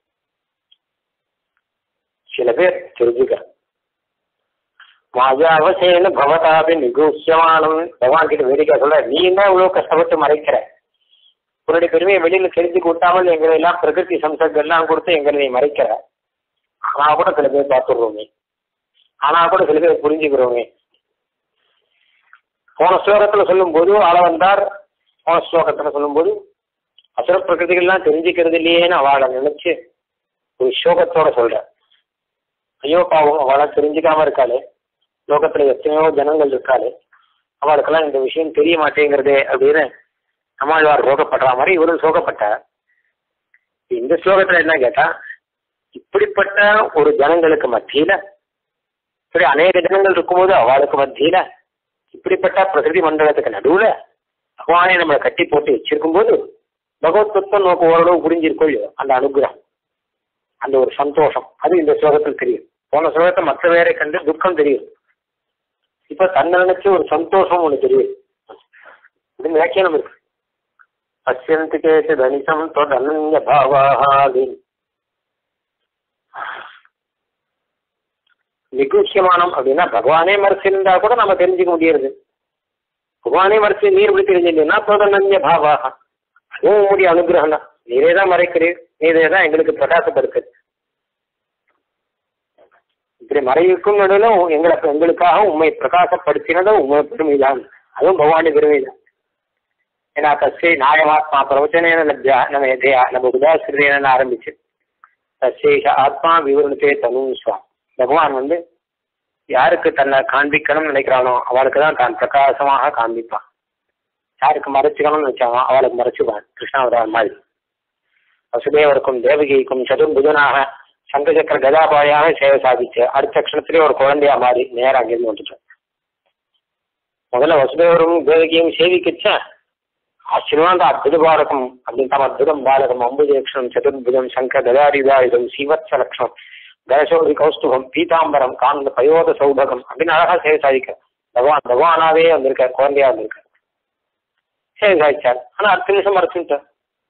S1: சில பேர் தெரிஞ்சுக்க மாஜாவசேன பவதாபி நிகூசியமானம் பகவான் கிட்ட வேடிக்கை சொல்ற, நீ தான் இவ்வளவு கஷ்டப்பட்டு மறைக்கிற, உன்னுடைய பெருமையை வெளியில தெரிஞ்சு கொடுத்தாமல் எங்களை எல்லாம் பிரகிருதி சம்சர்க்கம் எல்லாம் கொடுத்து எங்களை நீ மறைக்கிற. ஆனா கூட சில பேர் பார்த்துடுறோமே, ஆனா கூட சில பேர் புரிஞ்சுக்கிறோமே. போன ஸ்லோகத்துல சொல்லும் போது ஆள வந்தார், போன ஸ்லோகத்துல சொல்லும் போது அசுர பிரகிருதிகள்லாம் தெரிஞ்சுக்கிறது இல்லையேன்னு அவளை நினைச்சு ஒரு சோகத்தோட சொல்ற. ஐயோ பாவம் அவளை தெரிஞ்சுக்காம இருக்காளே, லோகத்துல எத்தனையோ ஜனங்கள் இருக்காளே, அவளுக்கெல்லாம் இந்த விஷயம் தெரிய மாட்டேங்கிறதே அப்படின்னு நம்மாழ்வார் சோகப்படுற மாதிரி இவரும் சோகப்பட்டார். இந்த ஸ்லோகத்துல என்ன கேட்டா, இப்படிப்பட்ட ஒரு ஜனங்களுக்கு மத்தியில இப்படி அநேக ஜனங்கள் இருக்கும்போது அவளுக்கு மத்தியில இப்படிப்பட்ட பிரகிருதி மண்டலத்துக்கு நடுவுல பகவானே நம்மளை கட்டி போட்டு வச்சிருக்கும் போது பகவத் தத்துவம் நமக்கு ஓரளவு புரிஞ்சிருக்கோ இல்லையோ அந்த அனுகிரகம், அந்த ஒரு சந்தோஷம் அது இந்த ஸ்லோகத்தில் தெரியும். போன ஸ்லோகத்தை மற்ற வேற கண்டு துக்கம் தெரியும். இப்ப தன்னை நினைச்சு ஒரு சந்தோஷம் ஒண்ணு தெரியுது. இது வியாக்கியானம் இருக்கு. பசியந்து கேட்டு தனிசம் தொன்ய பாவாதி நிகுஷ்யமானம் அப்படின்னா பகவானே மறைச்சிருந்தா கூட நம்ம தெரிஞ்சுக்க முடியாது. பகவானே மறைச்சு நீர் இப்படி தெரிஞ்சுட்டீங்கன்னா தோதனன்ய பாவாக அதுவும் உங்களுடைய அனுகிரகம் தான். நீரே தான் மறைக்கிறீர், நீரே தான் எங்களுக்கு பிரகாசப்படுத்து. இப்படி மறைவுக்கும் நடுவிலும் எங்களை எங்களுக்காக உண்மை பிரகாசப்படுத்தினதும் உண்மை பெருமைதான், அதுவும் பகவானி பெருமைதான். ஏன்னா தஸ்ஸை நாயமாத்மா பிரவச்சனேன லப்யா நம்ம எதையா நம்ம உதாசிரியன்னு ஆரம்பிச்சு தஸ்ஸேஷ ஆத்மா விவரணத்தே தனுஸ்வாம். பகவான் வந்து யாருக்கு தன்னை காண்பிக்கணும்னு நினைக்கிறானோ அவளுக்கு தான் தான் பிரகாசமாக காண்பிப்பான். யாருக்கு மறைச்சிக்கணும்னு நினைச்சானோ அவளுக்கு மறைச்சுப்பான். கிருஷ்ணாவதாரம் மாதிரி வசுதேவருக்கும் தேவகிக்கும் சதுர்புஜனாக சங்கசக்கர கதாபாயாக சேவை சாதிச்சு அடுத்த க்ஷணத்திலே ஒரு குழந்தையா மாறி நேரம் அங்கிருந்து வந்துட்டோம். முதல்ல வசுதேவரும் தேவகியும் சேவிக்கிச்ச ஆச்சரியமான அத்புத பாலகம் அப்படின்னு தம் அத்புதம் பாலகம் அம்புஜேக்ஷணம் சதுர்புஜம் சங்க கதாரிதாயுதம் சீவத்ச லட்சணம் கணசோதி கௌஸ்துபம் பீதாம்பரம் காந்த பயோத சௌபகம் அப்படின்னு அழகா சேவை சாதிக்க பகவான் பகவானாவே வந்திருக்கார், குழந்தையா வந்திருக்கார், சேவை சாதிச்சார். ஆனா அடுத்த நிமிஷம் மறைச்சுட்டார்.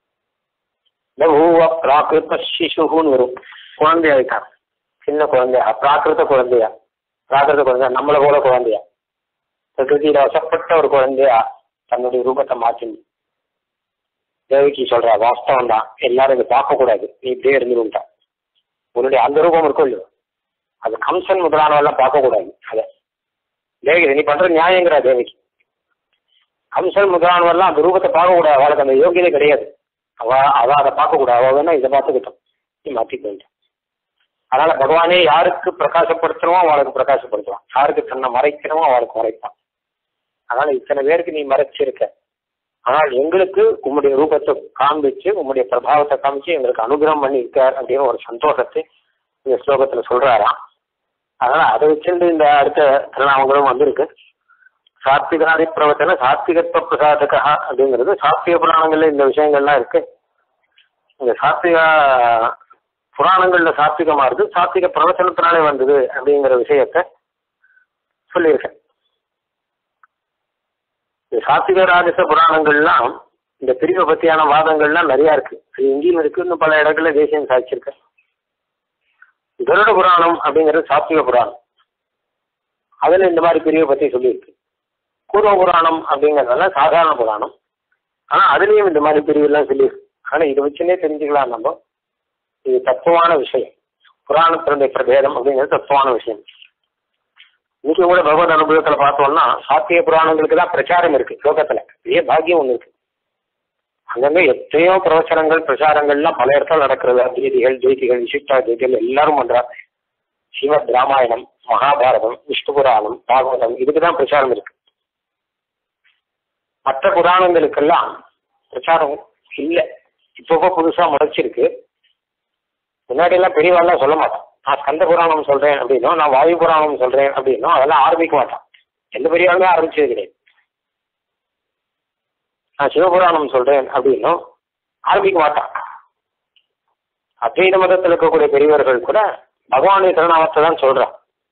S1: பகூவ பிராகிருத சிசுன்னு வரும், குழந்தையா இருக்கான், சின்ன குழந்தையா, பிராகிருத குழந்தையா, பிராகிருத குழந்தையா நம்மளை போல குழந்தையா, பிரகிருதியில வசப்பட்ட ஒரு குழந்தையா தன்னுடைய ரூபத்தை மாற்றி தேவகி சொல்றா வாஸ்தவம் தான், எல்லாரும் இதை பார்க்க கூடாது, நீ இப்படியே இருந்துருந்தா உன்னுடைய அந்த ரூபம் இருக்கும் இல்லையோ அது கம்சன் முதலானவெல்லாம் பார்க்க கூடாது. அதை தேவகி நீ பண்ற நியாயங்கிறா தேவகி. கம்சன் முதலானவெல்லாம் அந்த ரூபத்தை பார்க்க கூடாது, அவளுக்கு அந்த யோகியதை கிடையாது. அவ அவ அதை பார்க்க கூடாது, அவ வேணா இதை பார்த்துக்கிட்டோம், நீ மாற்றிக்க வேண்டாம். அதனால பகவானே யாருக்கு பிரகாசப்படுத்தணுமோ அவளுக்கு பிரகாசப்படுத்துவான், யாருக்கு தன்னை மறைக்கணுமோ அவளுக்கு மறைப்பான். அதனால இத்தனை பேருக்கு நீ மறைச்சிருக்க, ஆனால் எங்களுக்கு உம்முடைய ரூபத்தை காண்பிச்சு உம்முடைய பிரபாவத்தை காமிச்சு எங்களுக்கு அனுகிரகம் பண்ணி இருக்கார் அப்படின்னு ஒரு சந்தோஷத்தை இந்த ஸ்லோகத்துல சொல்றாராம். அதனால அதை வச்சிருந்து இந்த அடுத்த திருநாமங்களும் வந்திருக்கு. சாத்விகாதி பிரவச்சன சாத்விகத்துவ பிரசாதகா அப்படிங்கிறது சாத்விக புராணங்கள்ல இந்த விஷயங்கள்லாம் இருக்கு. இந்த சாத்விக புராணங்கள்ல சாத்விகமா இருக்கு, சாத்விக பிரவச்சனத்தினாலே வந்தது அப்படிங்கிற விஷயத்த சொல்லியிருக்கேன். சாத்விக ராஜச புராணங்கள்லாம் இந்த பிரிவை பத்தியான வாதங்கள்லாம் நிறைய இருக்கு. அது எங்கேயும் இருக்கு, இன்னும் பல இடங்கள்ல தேசியம் சாதிச்சிருக்க. கருட புராணம் அப்படிங்கிறது சாத்விக புராணம், அதுல இந்த மாதிரி பிரிவை பத்தி சொல்லியிருக்கு. பூர்வ புராணம் அப்படிங்கிறதெல்லாம் சாதாரண புராணம், ஆனா அதுலயும் இந்த மாதிரி பிரிவுலாம் சொல்லியிருக்கு. ஆனா இதை வச்சுன்னே தெரிஞ்சுக்கலாம் நம்ம, இது தத்துவமான விஷயம். புராணத்தினுடைய பிரபேதம் அப்படிங்கிறது தத்துவமான விஷயம். இன்னைக்கு கூட பகவத் அனுபவத்துல பார்த்தோம்னா சாத்திய புராணங்களுக்கு தான் பிரச்சாரம் இருக்கு லோகத்துல, இதே பாக்கியம் ஒண்ணு இருக்கு. அங்கங்க எத்தனையோ பிரவச்சனங்கள் பிரச்சாரங்கள்லாம் பல இடத்துல நடக்கிறது. அத்வைதிகள் ஜெய்திகள் விசிஷ்டாத்வைதிகள் எல்லாரும் பண்றாங்க. ஸ்ரீமத் ராமாயணம், மகாபாரதம், விஷ்ணு புராணம், பாகவதம் இதுக்குதான் பிரச்சாரம் இருக்கு. மற்ற புராணங்களுக்கெல்லாம் பிரச்சாரம் இல்லை, இப்போ புதுசா முளைச்சிருக்கு. முன்னாடி எல்லாம் பெரியவாள்லாம் சொல்ல மாட்டான், நான் ஸ்கந்த புராணம் சொல்றேன் அப்படின்னும் நான் வாயு புராணம் சொல்றேன் அப்படின்னும் அதெல்லாம் ஆரம்பிக்க மாட்டான். எந்த பெரியவாளுமே ஆரம்பிச்சது கிடையாது. நான் சிவபுராணம் சொல்றேன் அப்படின்னும் ஆரம்பிக்க மாட்டான். அத்வைத மதத்தில் இருக்கக்கூடிய பெரியவர்கள் கூட பகவானுடைய திருநாமத்தை தான் சொல்றான்.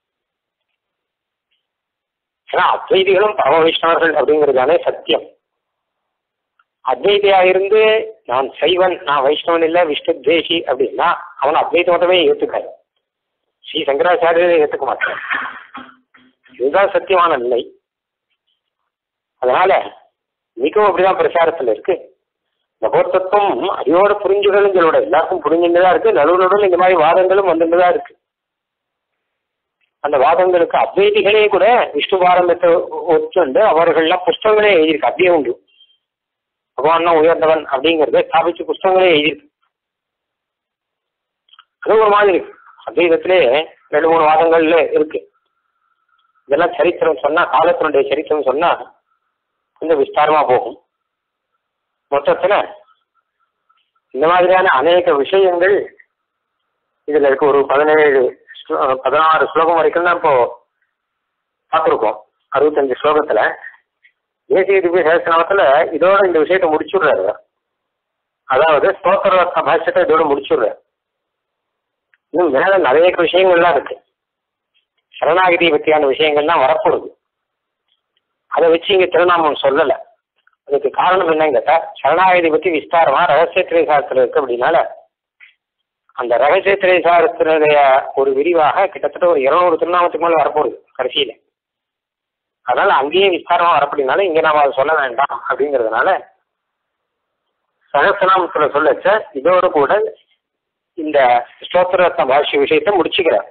S1: ஏன்னா அத்வைதிகளும் பரம வைஷ்ணவர்கள் அப்படிங்கிறதானே சத்தியம். அத்வைதியா இருந்து நான் சைவன், நான் வைஷ்ணவன் இல்லை விஷ்ணு தேசி அப்படின்னா அவன் அத்வைத மதமே ஏற்றுக்காது. ஸ்ரீ சங்கராச்சாரியரை ஏற்றுக்க மாட்டான். இதுதான் சத்தியமான நிலை. அதனால மிகவும் அப்படிதான் பிரச்சாரத்தில் இருக்கு. பகவத்தத்துவம் அடியோட புரிஞ்சுகளுங்களோட எல்லாருக்கும் புரிஞ்சுட்டுதான் இருக்கு. நடுவு நடுவில் இந்த மாதிரி வாதங்களும் வந்துட்டுதான் இருக்கு. அந்த வாதங்களுக்கு அத்வைதிகளே கூட விஷ்ணு பாரம்பரியத்தை ஒத்துண்டு அவர்கள்லாம் புஸ்தகங்களே எழுதியிருக்கு. அப்படியே உண்டு, பகவான் தான் உயர்ந்தவன் அப்படிங்கிறத ஸ்தாபிச்சு புஸ்தகங்களே எழுதியிருக்கு. அது ஒரு மாதிரி இருக்கு. அத்வைதத்திலே ரெண்டு மூணு வாதங்கள்ல இருக்கு. இதெல்லாம் சரித்திரம் சொன்னா, காலத்தினுடைய சரித்திரம் சொன்னா கொஞ்சம் விஸ்தாரமா போகும். மொத்தத்துல இந்த மாதிரியான அநேக விஷயங்கள் இதுல இருக்கு. ஒரு பதினேழு பதினாறு ஸ்லோகம் வரைக்கும் தான் இப்போ பார்த்துருக்கோம். அறுபத்தஞ்சு ஸ்லோகத்துல தேசிய திவ்ய சகஸ்ரநாமத்துல இதோட இந்த விஷயத்தை முடிச்சுடுறாரு. அதாவது ஸ்தோத்திர பாஷ்யத்தை இதோட முடிச்சுடுறாரு. இன்னும் மேல நிறைய விஷயங்கள்லாம் இருக்கு. சரணாகதி பற்றியான விஷயங்கள்லாம் வரப்போகுது. அதை வச்சு இங்க திருநாமம் சொல்லலை. அதுக்கு காரணம் என்னன்னு கேட்டா, சரணாகதி பற்றி விஸ்தாரமா ரகசிய திரைசாரத்தில் இருக்கு. அப்படின்னால அந்த ரகசிய திரைசாரத்தினுடைய ஒரு விரிவாக கிட்டத்தட்ட ஒரு இருநூறு திருநாமத்துக்கு மேலே வரப்போகுது கடைசியில. அதனால அங்கேயே விஸ்தாரமா வரப்படினால இங்க நாம அதை சொல்ல வேண்டாம் அப்படிங்கிறதுனால சகஸ்ரநாமத்துல சொல்லச்ச இதோட கூட இந்த ஸ்தோத்திரரத்ன பாஷ்ய விஷயத்தை முடிச்சுக்கிறார்.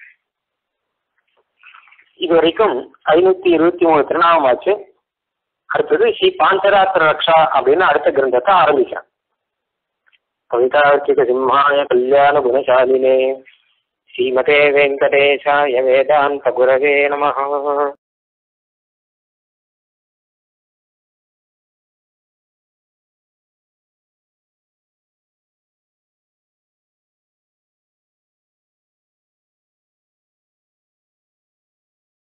S1: இது வரைக்கும் ஐநூத்தி இருபத்தி மூணு திருநாமம் ஆச்சு. அடுத்தது ஸ்ரீ பாஞ்சராத்திர ரக்ஷா அப்படின்னு அடுத்த கிரந்தத்தை ஆரம்பிக்கிறேன். கவிதார்க்கிக சிம்ஹாய கல்யாண குணசாலினே ஸ்ரீமதே வெங்கடேசாய வேதாந்த குரவே நமஹ.